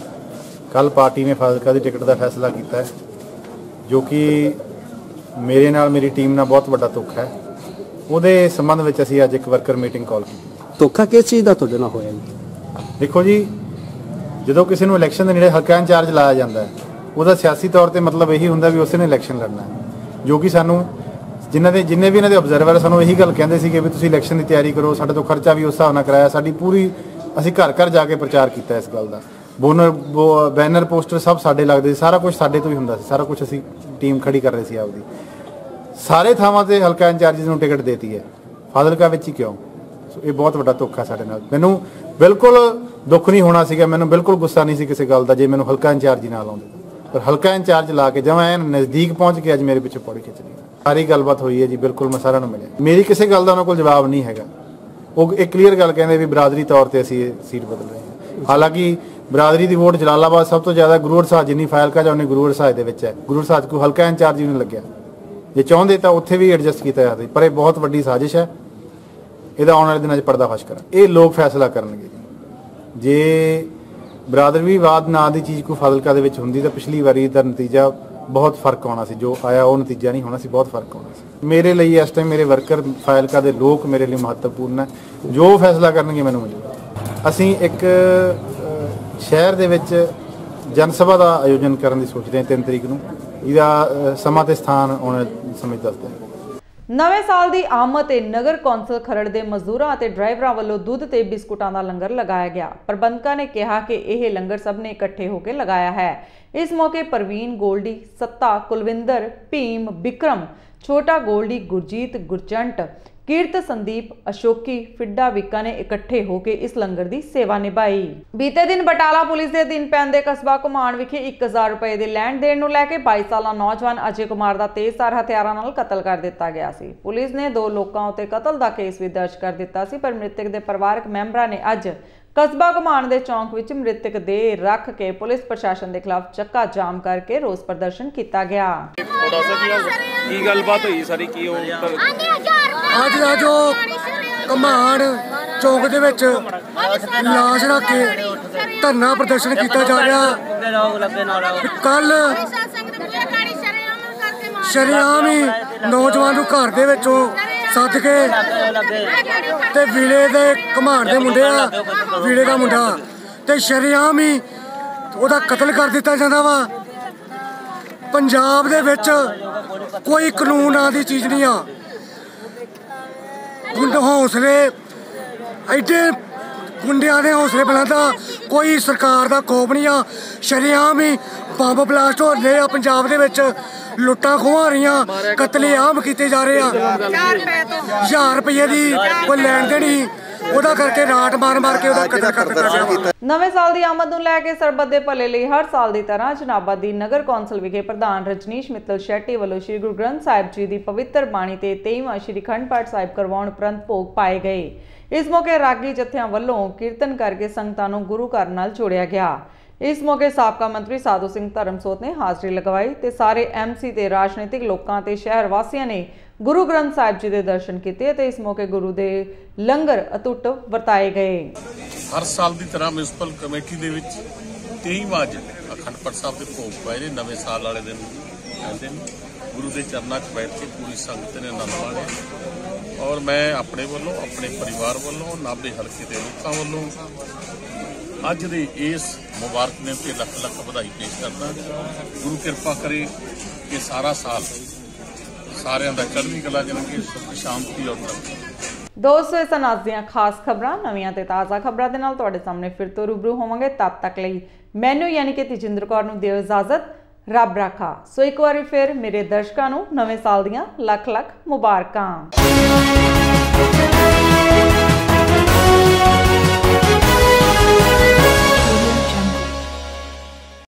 ਕੱਲ ਪਾਰਟੀ ਨੇ ਫਾਜ਼ਿਲਕਾ ਦੀ ਟਿਕਟ ਦਾ ਫੈਸਲਾ ਕੀਤਾ ਹੈ, ਜੋ ਕਿ ਮੇਰੇ ਨਾਲ ਮੇਰੀ ਟੀਮ ਨਾਲ ਬਹੁਤ ਵੱਡਾ ਧੋਖਾ ਹੈ। ਉਹਦੇ ਸੰਬੰਧ ਵਿੱਚ ਅਸੀਂ ਅੱਜ ਇੱਕ ਵਰਕਰ ਮੀਟਿੰਗ ਕਾਲ ਕੀਤੀ।
ਧੋਖਾ ਕਿਸ ਚੀਜ਼ ਦਾ ਤੁਹਾਡੇ ਨਾਲ ਹੋਇਆ ਜੀ?
ਦੇਖੋ ਜੀ, ਜਦੋਂ ਕਿਸੇ ਨੂੰ ਇਲੈਕਸ਼ਨ ਦੇ ਨੇੜੇ ਹਲਕਾ ਇੰਚਾਰਜ ਲਾਇਆ ਜਾਂਦਾ ਹੈ, ਉਹਦਾ ਸਿਆਸੀ ਤੌਰ ਤੇ ਮਤਲਬ ਇਹੀ ਹੁੰਦਾ ਵੀ ਉਸੇ ਨੇ ਇਲੈਕਸ਼ਨ ਲੜਨਾ ਹੈ, ਜੋ ਕਿ ਸਾਨੂੰ ਜਿਨ੍ਹਾਂ ਵੀ ਇਹਨਾਂ ਦੇ ਆਬਜ਼ਰਵਰ ਸਾਨੂੰ ਇਹੀ ਗੱਲ ਕਹਿੰਦੇ ਸੀ ਕਿ ਵੀ ਤੁਸੀਂ ਇਲੈਕਸ਼ਨ ਦੀ ਤਿਆਰੀ ਕਰੋ, ਸਾਡੇ ਤੋਂ ਖਰਚਾ ਵੀ ਉਸ ਹਿਸਾਬ ਨਾਲ ਕਰਾਇਆ। ਸਾਡੀ ਪੂਰੀ ਅਸੀਂ ਘਰ ਘਰ ਜਾ ਕੇ ਪ੍ਰਚਾਰ ਕੀਤਾ ਇਸ ਗੱਲ ਦਾ। ਬੈਨਰ ਪੋਸਟਰ ਸਭ ਸਾਡੇ ਲੱਗਦੇ ਸੀ, ਸਾਰਾ ਕੁਝ ਸਾਡੇ ਤੋਂ ਹੀ ਹੁੰਦਾ ਸੀ, ਸਾਰਾ ਕੁਝ ਅਸੀਂ ਟੀਮ ਖੜੀ ਕਰ ਰਹੇ ਸੀ ਆਪਦੀ। ਸਾਰੇ ਥਾਵਾਂ ਤੇ ਹਲਕਾ ਇੰਚਾਰਜ ਨੂੰ ਟਿਕਟ ਦੇਤੀ ਹੈ, ਫਾਜ਼ਿਲਕਾ ਵਿੱਚ ਹੀ ਕਿਉਂ? ਇਹ ਬਹੁਤ ਵੱਡਾ ਧੋਖਾ ਸਾਡੇ ਨਾਲ। ਮੈਨੂੰ ਬਿਲਕੁਲ ਦੁੱਖ ਨਹੀਂ ਹੋਣਾ ਸੀਗਾ, ਮੈਨੂੰ ਬਿਲਕੁਲ ਗੁੱਸਾ ਨਹੀਂ ਸੀ ਕਿਸੇ ਗੱਲ ਦਾ ਜੇ ਮੈਨੂੰ ਹਲਕਾ ਇੰਚਾਰਜ ਹੀ ਨਾਲ ਆਉਂਦੇ, ਪਰ ਹਲਕਾ ਇੰਚਾਰਜ ਲਾ ਕੇ ਜਦ ਐਨ ਨਜ਼ਦੀਕ ਪਹੁੰਚ ਕੇ ਅੱਜ ਮੇਰੇ ਪਿੱਛੇ ਪੌੜੀ ਖਿੱਚ ਲਈ। ਸਾਰੀ ਗੱਲਬਾਤ ਹੋਈ ਹੈ ਜੀ, ਬਿਲਕੁਲ ਮੈਂ ਸਾਰਿਆਂ ਨੂੰ ਮਿਲਿਆ। ਮੇਰੀ ਕਿਸੇ ਗੱਲ ਦਾ ਉਹਨਾਂ ਕੋਲ ਜਵਾਬ ਨਹੀਂ ਹੈਗਾ। ਉਹ ਇੱਕ ਕਲੀਅਰ ਗੱਲ ਕਹਿੰਦੇ ਵੀ ਬਰਾਦਰੀ ਤੌਰ ਤੇ ਅਸੀਂ ਇਹ ਸੀਟ ਬਦਲ ਰਹੇ ਹਾਂ। ਹਾਲਾਂਕਿ ਬਰਾਦਰੀ ਦੀ ਵੋਟ ਜਲਾਲਾਬਾਦ ਸਭ ਤੋਂ ਜ਼ਿਆਦਾ ਗੁਰੂ ਸਾਹਿਬ ਜਿੰਨੀ ਫਾਇਲਕਾ ਜਾਂ ਉਹਨੇ ਗੁਰੂ ਸਾਹਿਬ ਦੇ ਵਿੱਚ ਹੈ। ਗੁਰੂ ਸਾਹਿਬ ਕੋਈ ਹਲਕਾ ਇੰਚਾਰਜ ਹੀ ਨਹੀਂ ਲੱਗਿਆ। ਜੇ ਚਾਹੁੰਦੇ ਤਾਂ ਉੱਥੇ ਵੀ ਐਡਜਸਟ ਕੀਤਾ ਜਾਂਦਾ, ਪਰ ਇਹ ਬਹੁਤ ਵੱਡੀ ਸਾਜ਼ਿਸ਼ ਹੈ। ਇਹਦਾ ਆਉਣ ਵਾਲੇ ਦਿਨਾਂ 'ਚ ਪਰਦਾਫਾਸ਼ ਕਰਾਂ। ਇਹ ਲੋਕ ਫੈਸਲਾ ਕਰਨਗੇ। ਜੇ ਬਰਾਦਰੀਵਾਦ ਨਾਂ ਦੀ ਚੀਜ਼ ਕੋਈ ਫਾਜ਼ਿਲਕਾ ਦੇ ਵਿੱਚ ਹੁੰਦੀ ਤਾਂ ਪਿਛਲੀ ਵਾਰੀ ਦਾ ਨਤੀਜਾ ਬਹੁਤ ਫਰਕ ਆਉਣਾ ਸੀ। ਜੋ ਆਇਆ ਉਹ ਨਤੀਜਾ ਨਹੀਂ ਹੋਣਾ ਸੀ, ਬਹੁਤ ਫਰਕ ਆਉਣਾ ਸੀ। ਮੇਰੇ ਲਈ ਇਸ ਟਾਈਮ ਮੇਰੇ ਵਰਕਰ ਫਾਜ਼ਿਲਕਾ ਦੇ ਲੋਕ ਮੇਰੇ ਲਈ ਮਹੱਤਵਪੂਰਨ ਹੈ। ਜੋ ਫੈਸਲਾ ਕਰਨਗੇ ਮੈਨੂੰ ਮਨਜ਼ੂਰ। ਅਸੀਂ ਇੱਕ ਸ਼ਹਿਰ ਦੇ ਵਿੱਚ ਜਨ ਸਭਾ ਦਾ ਆਯੋਜਨ ਕਰਨ ਦੀ ਸੋਚਦੇ ਹਾਂ 3 ਤਰੀਕ ਨੂੰ। ਇਹਦਾ ਸਮਾਂ ਤੇ ਸਥਾਨ ਆਉਣ ਸਮੇਂ ਦੱਸਦੇ ਹਾਂ।
ਨਵੇਂ ਸਾਲ ਦੀ ਆਮਦ ਤੇ ਨਗਰ ਕੌਂਸਲ ਖਰੜ ਦੇ ਮਜ਼ਦੂਰਾਂ ਅਤੇ ਡਰਾਈਵਰਾਂ ਵੱਲੋਂ ਦੁੱਧ ਤੇ ਬਿਸਕੁਟਾਂ ਦਾ ਲੰਗਰ ਲਗਾਇਆ ਗਿਆ। ਪ੍ਰਬੰਧਕਾਂ ਨੇ ਕਿਹਾ ਕਿ ਇਹ ਲੰਗਰ ਸਭ ਨੇ ਇਕੱਠੇ ਹੋ ਕੇ ਲਗਾਇਆ ਹੈ। ਇਸ ਮੌਕੇ ਪ੍ਰਵੀਨ ਗੋਲਡੀ, ਸੱਤਾ, ਕੁਲਵਿੰਦਰ, ਭੀਮ, ਬਿਕਰਮ, ਛੋਟਾ ਗੋਲਡੀ, ਗੁਰਜੀਤ, ਗੁਰਜੰਟ, ਕੀਰਤ, ਸੰਦੀਪ, ਅਸ਼ੋਕੀ, ਫਿੱਡਾ ਵਿਕਾ ਨੇ ਇਕੱਠੇ ਹੋ ਕੇ ਇਸ ਲੰਗਰ ਦੀ ਸੇਵਾ ਨਿਭਾਈ। ਬੀਤੇ ਦਿਨ ਬਟਾਲਾ ਪੁਲਿਸ ਦੇ ਅਧੀਨ ਪੈਂਦੇ ਕਸਬਾ ਘੁਮਾਣ ਵਿਖੇ 1000 ਰੁਪਏ ਦੇ ਲੈਣ ਦੇਣ ਨੂੰ ਲੈ ਕੇ 22 ਸਾਲਾ ਨੌਜਵਾਨ ਅਜੇ ਕੁਮਾਰ ਦਾ ਤੇਜ਼ਧਾਰ ਹਥਿਆਰਾਂ ਨਾਲ ਕਤਲ ਕਰ ਦਿੱਤਾ ਗਿਆ ਸੀ। ਪੁਲਿਸ ਨੇ 2 ਲੋਕਾਂ ਉੱਤੇ ਕਤਲ ਦਾ ਕੇਸ ਵੀ ਦਰਜ ਕਰ ਦਿੱਤਾ ਸੀ, ਪਰ ਮ੍ਰਿਤਕ ਦੇ ਪਰਿਵਾਰਕ ਮੈਂਬਰਾਂ ਨੇ ਅੱਜ ਕਸਬਾ ਘੁਮਾਣ ਦੇ ਚੌਂਕ ਵਿੱਚ ਮ੍ਰਿਤਕ ਦੇ ਰੱਖ ਕੇ ਪੁਲਿਸ ਪ੍ਰਸ਼ਾਸਨ ਦੇ ਖਿਲਾਫ ਚੱਕਾ ਜਾਮ ਕਰਕੇ ਰੋਸ ਪ੍ਰਦਰਸ਼ਨ ਕੀਤਾ ਗਿਆ।
ਕੀ ਗੱਲਬਾਤ ਹੋਈ ਸਾਰੀ? ਕੀ
ਅੱਜ ਦਾ ਜੋ ਘੁਮਾਣ ਚੌਂਕ ਦੇ ਵਿੱਚ ਲਾਸ਼ ਰੱਖ ਕੇ ਧਰਨਾ ਪ੍ਰਦਰਸ਼ਨ ਕੀਤਾ ਜਾ ਰਿਹਾ। ਕੱਲ ਸ਼ਰੇਆਮ ਹੀ ਨੌਜਵਾਨ ਨੂੰ ਘਰ ਦੇ ਵਿੱਚੋਂ ਸੱਦ ਕੇ ਤੇ ਵੀਲੇ ਦੇ ਘੁਮਾਣ ਦੇ ਮੁੰਡੇ ਆ, ਵੀਲੇ ਦਾ ਮੁੰਡਾ, ਤੇ ਸ਼ਰੇਆਮ ਹੀ ਉਹਦਾ ਕਤਲ ਕਰ ਦਿੱਤਾ ਜਾਂਦਾ ਵਾ। ਪੰਜਾਬ ਦੇ ਵਿੱਚ ਕੋਈ ਕਾਨੂੰਨ ਨਾਂ ਦੀ ਚੀਜ਼ ਨਹੀਂ ਆ। ਹੌਸਲੇ ਐਡੇ ਗੁੰਡਿਆਂ ਦੇ ਹੌਸਲੇ ਬੁਲੰਦਾ, ਕੋਈ ਸਰਕਾਰ ਦਾ ਖੌਫ ਨਹੀਂ ਆ। ਸ਼ਰੇਆਮ ਹੀ ਬੰਬ ਬਲਾਸਟ ਹੋ ਰਹੇ ਆ ਪੰਜਾਬ ਦੇ ਵਿੱਚ। ਲੁੱਟਾਂ ਖੋਹਾਂ ਰਹੀਆਂ, ਕਤਲੇਆਮ ਕੀਤੇ ਜਾ ਰਹੇ ਆ। 1000 ਰੁਪਏ ਦੀ ਕੋਈ ਲੈਣ ਦੇਣੀ, ਉਹਦਾ ਕਰਕੇ ਰਾਟ ਮਾਰ ਕੇ ਉਹਦਾ ਕਤਲ ਕਰ ਦਿੱਤਾ ਗਿਆ।
ਨਵੇਂ ਸਾਲ ਦੀ ਆਮਦ ਨੂੰ ਲੈ ਕੇ ਸਰਬੱਤ ਦੇ ਭਲੇ ਲਈ ਹਰ ਸਾਲ ਦੀ ਤਰ੍ਹਾਂ ਜਨਾਬਾਦੀ ਨਗਰ ਕੌਂਸਲ ਵਿਖੇ ਪ੍ਰਧਾਨ ਰਜਨੀਸ਼ ਮਿੱਤਲ ਸ਼ੈਟੀ ਵੱਲੋਂ ਸ੍ਰੀ ਗੁਰੂ ਗ੍ਰੰਥ ਸਾਹਿਬ ਜੀ ਦੀ ਪਵਿੱਤਰ ਬਾਣੀ ਤੇ 23ਵਾਂ ਸ੍ਰੀ ਅਖੰਡ ਪਾਠ ਸਾਹਿਬ ਕਰਵਾਉਣ ਉਪਰੰਤ ਭੋਗ ਪਾਏ ਗਏ। ਇਸ ਮੌਕੇ ਰਾਗੀ ਜਥਿਆਂ ਵੱਲੋਂ ਕੀਰਤਨ ਕਰਕੇ ਸੰਗਤਾਂ ਨੂੰ ਗੁਰੂ ਘਰ ਨਾਲ ਜੋੜਿਆ ਗਿਆ। ਇਸ ਮੌਕੇ ਸਾਬਕਾ ਮੰਤਰੀ ਸਾਧੂ ਸਿੰਘ ਧਰਮਸੋਤ ਨੇ ਹਾਜ਼ਰੀ ਲਗਵਾਈ ਤੇ ਸਾਰੇ ਐਮਸੀ ਤੇ ਰਾਜਨੀਤਿਕ ਲੋਕਾਂ ਤੇ ਸ਼ਹਿਰ ਵਾਸੀਆਂ ਨੇ ਗੁਰੂ ਗ੍ਰੰਥ ਸਾਹਿਬ ਜੀ ਦੇ ਦਰਸ਼ਨ ਕੀਤੇ ਤੇ ਇਸ ਮੌਕੇ ਗੁਰੂ ਦੇ ਲੰਗਰ ਅਟੁੱਟ ਵਰਤਾਏ ਗਏ।
ਹਰ ਸਾਲ ਦੀ ਤਰ੍ਹਾਂ ਮਿਊਨਿਸਪਲ ਕਮੇਟੀ ਦੇ ਵਿੱਚ 23ਵਾਂ ਅਖੰਡ ਪਾਠ ਸਾਹਿਬ ਦੇ ਭੋਗ ਪਾਏ ਨੇ। ਨਵੇਂ ਸਾਲ ਵਾਲੇ ਦਿਨ ਕਹਿੰਦੇ ਨੇ ਗੁਰੂ ਦੇ ਚਰਨਾਂ 'ਚ ਬੈਠ ਕੇ ਪੂਰੀ ਸੰਗਤ ਨੇ ਆਨੰਦ ਮਾਣਿਆ ਔਰ ਮੈਂ ਆਪਣੇ ਵੱਲੋਂ, ਆਪਣੇ ਪਰਿਵਾਰ ਵੱਲੋਂ, ਨਾਭੇ ਹਲਕੇ ਦੇ ਲੋਕਾਂ ਵੱਲੋਂ ਅੱਜ ਦੇ ਇਸ ਮੁਬਾਰਕ ਦਿਨ ਤੇ ਲੱਖ ਲੱਖ ਵਧਾਈ ਪੇਸ਼ ਕਰਦਾ। ਗੁਰੂ ਕਿਰਪਾ ਕਰੇ ਕਿ ਸਾਰਾ ਸਾਲ ਸਾਰਿਆਂ ਦਾ ਚੜ੍ਹਦੀ ਕਲਾ ਜਾਣਗੇ, ਸੁਖ ਸ਼ਾਂਤੀ ਔਰ ਤਰੱਕੀ।
ਦੋਸਤੋ, ਇਸ ਅਨਾਜ ਦੀਆਂ ਖਾਸ ਖਬਰਾਂ, ਨਵੀਆਂ ਤੇ ਤਾਜ਼ਾ ਖਬਰਾਂ ਦੇ ਨਾਲ ਤੁਹਾਡੇ ਸਾਹਮਣੇ ਫਿਰ ਤੋਂ ਰੂਬਰੂ ਹੋਵਾਂਗੇ। ਤਦ ਤੱਕ ਲਈ ਮੈਨੂੰ ਯਾਨੀ ਕਿ ਤੇਜਿੰਦਰ ਕੌਰ ਨੂੰ ਦਿਓ ਇਜਾਜ਼ਤ। ਰੱਬ ਰਾਖਾ। ਸੋ ਇੱਕ ਵਾਰੀ ਫਿਰ ਮੇਰੇ ਦਰਸ਼ਕਾਂ ਨੂੰ ਨਵੇਂ ਸਾਲ ਦੀਆਂ ਲੱਖ ਲੱਖ ਮੁਬਾਰਕਾਂ।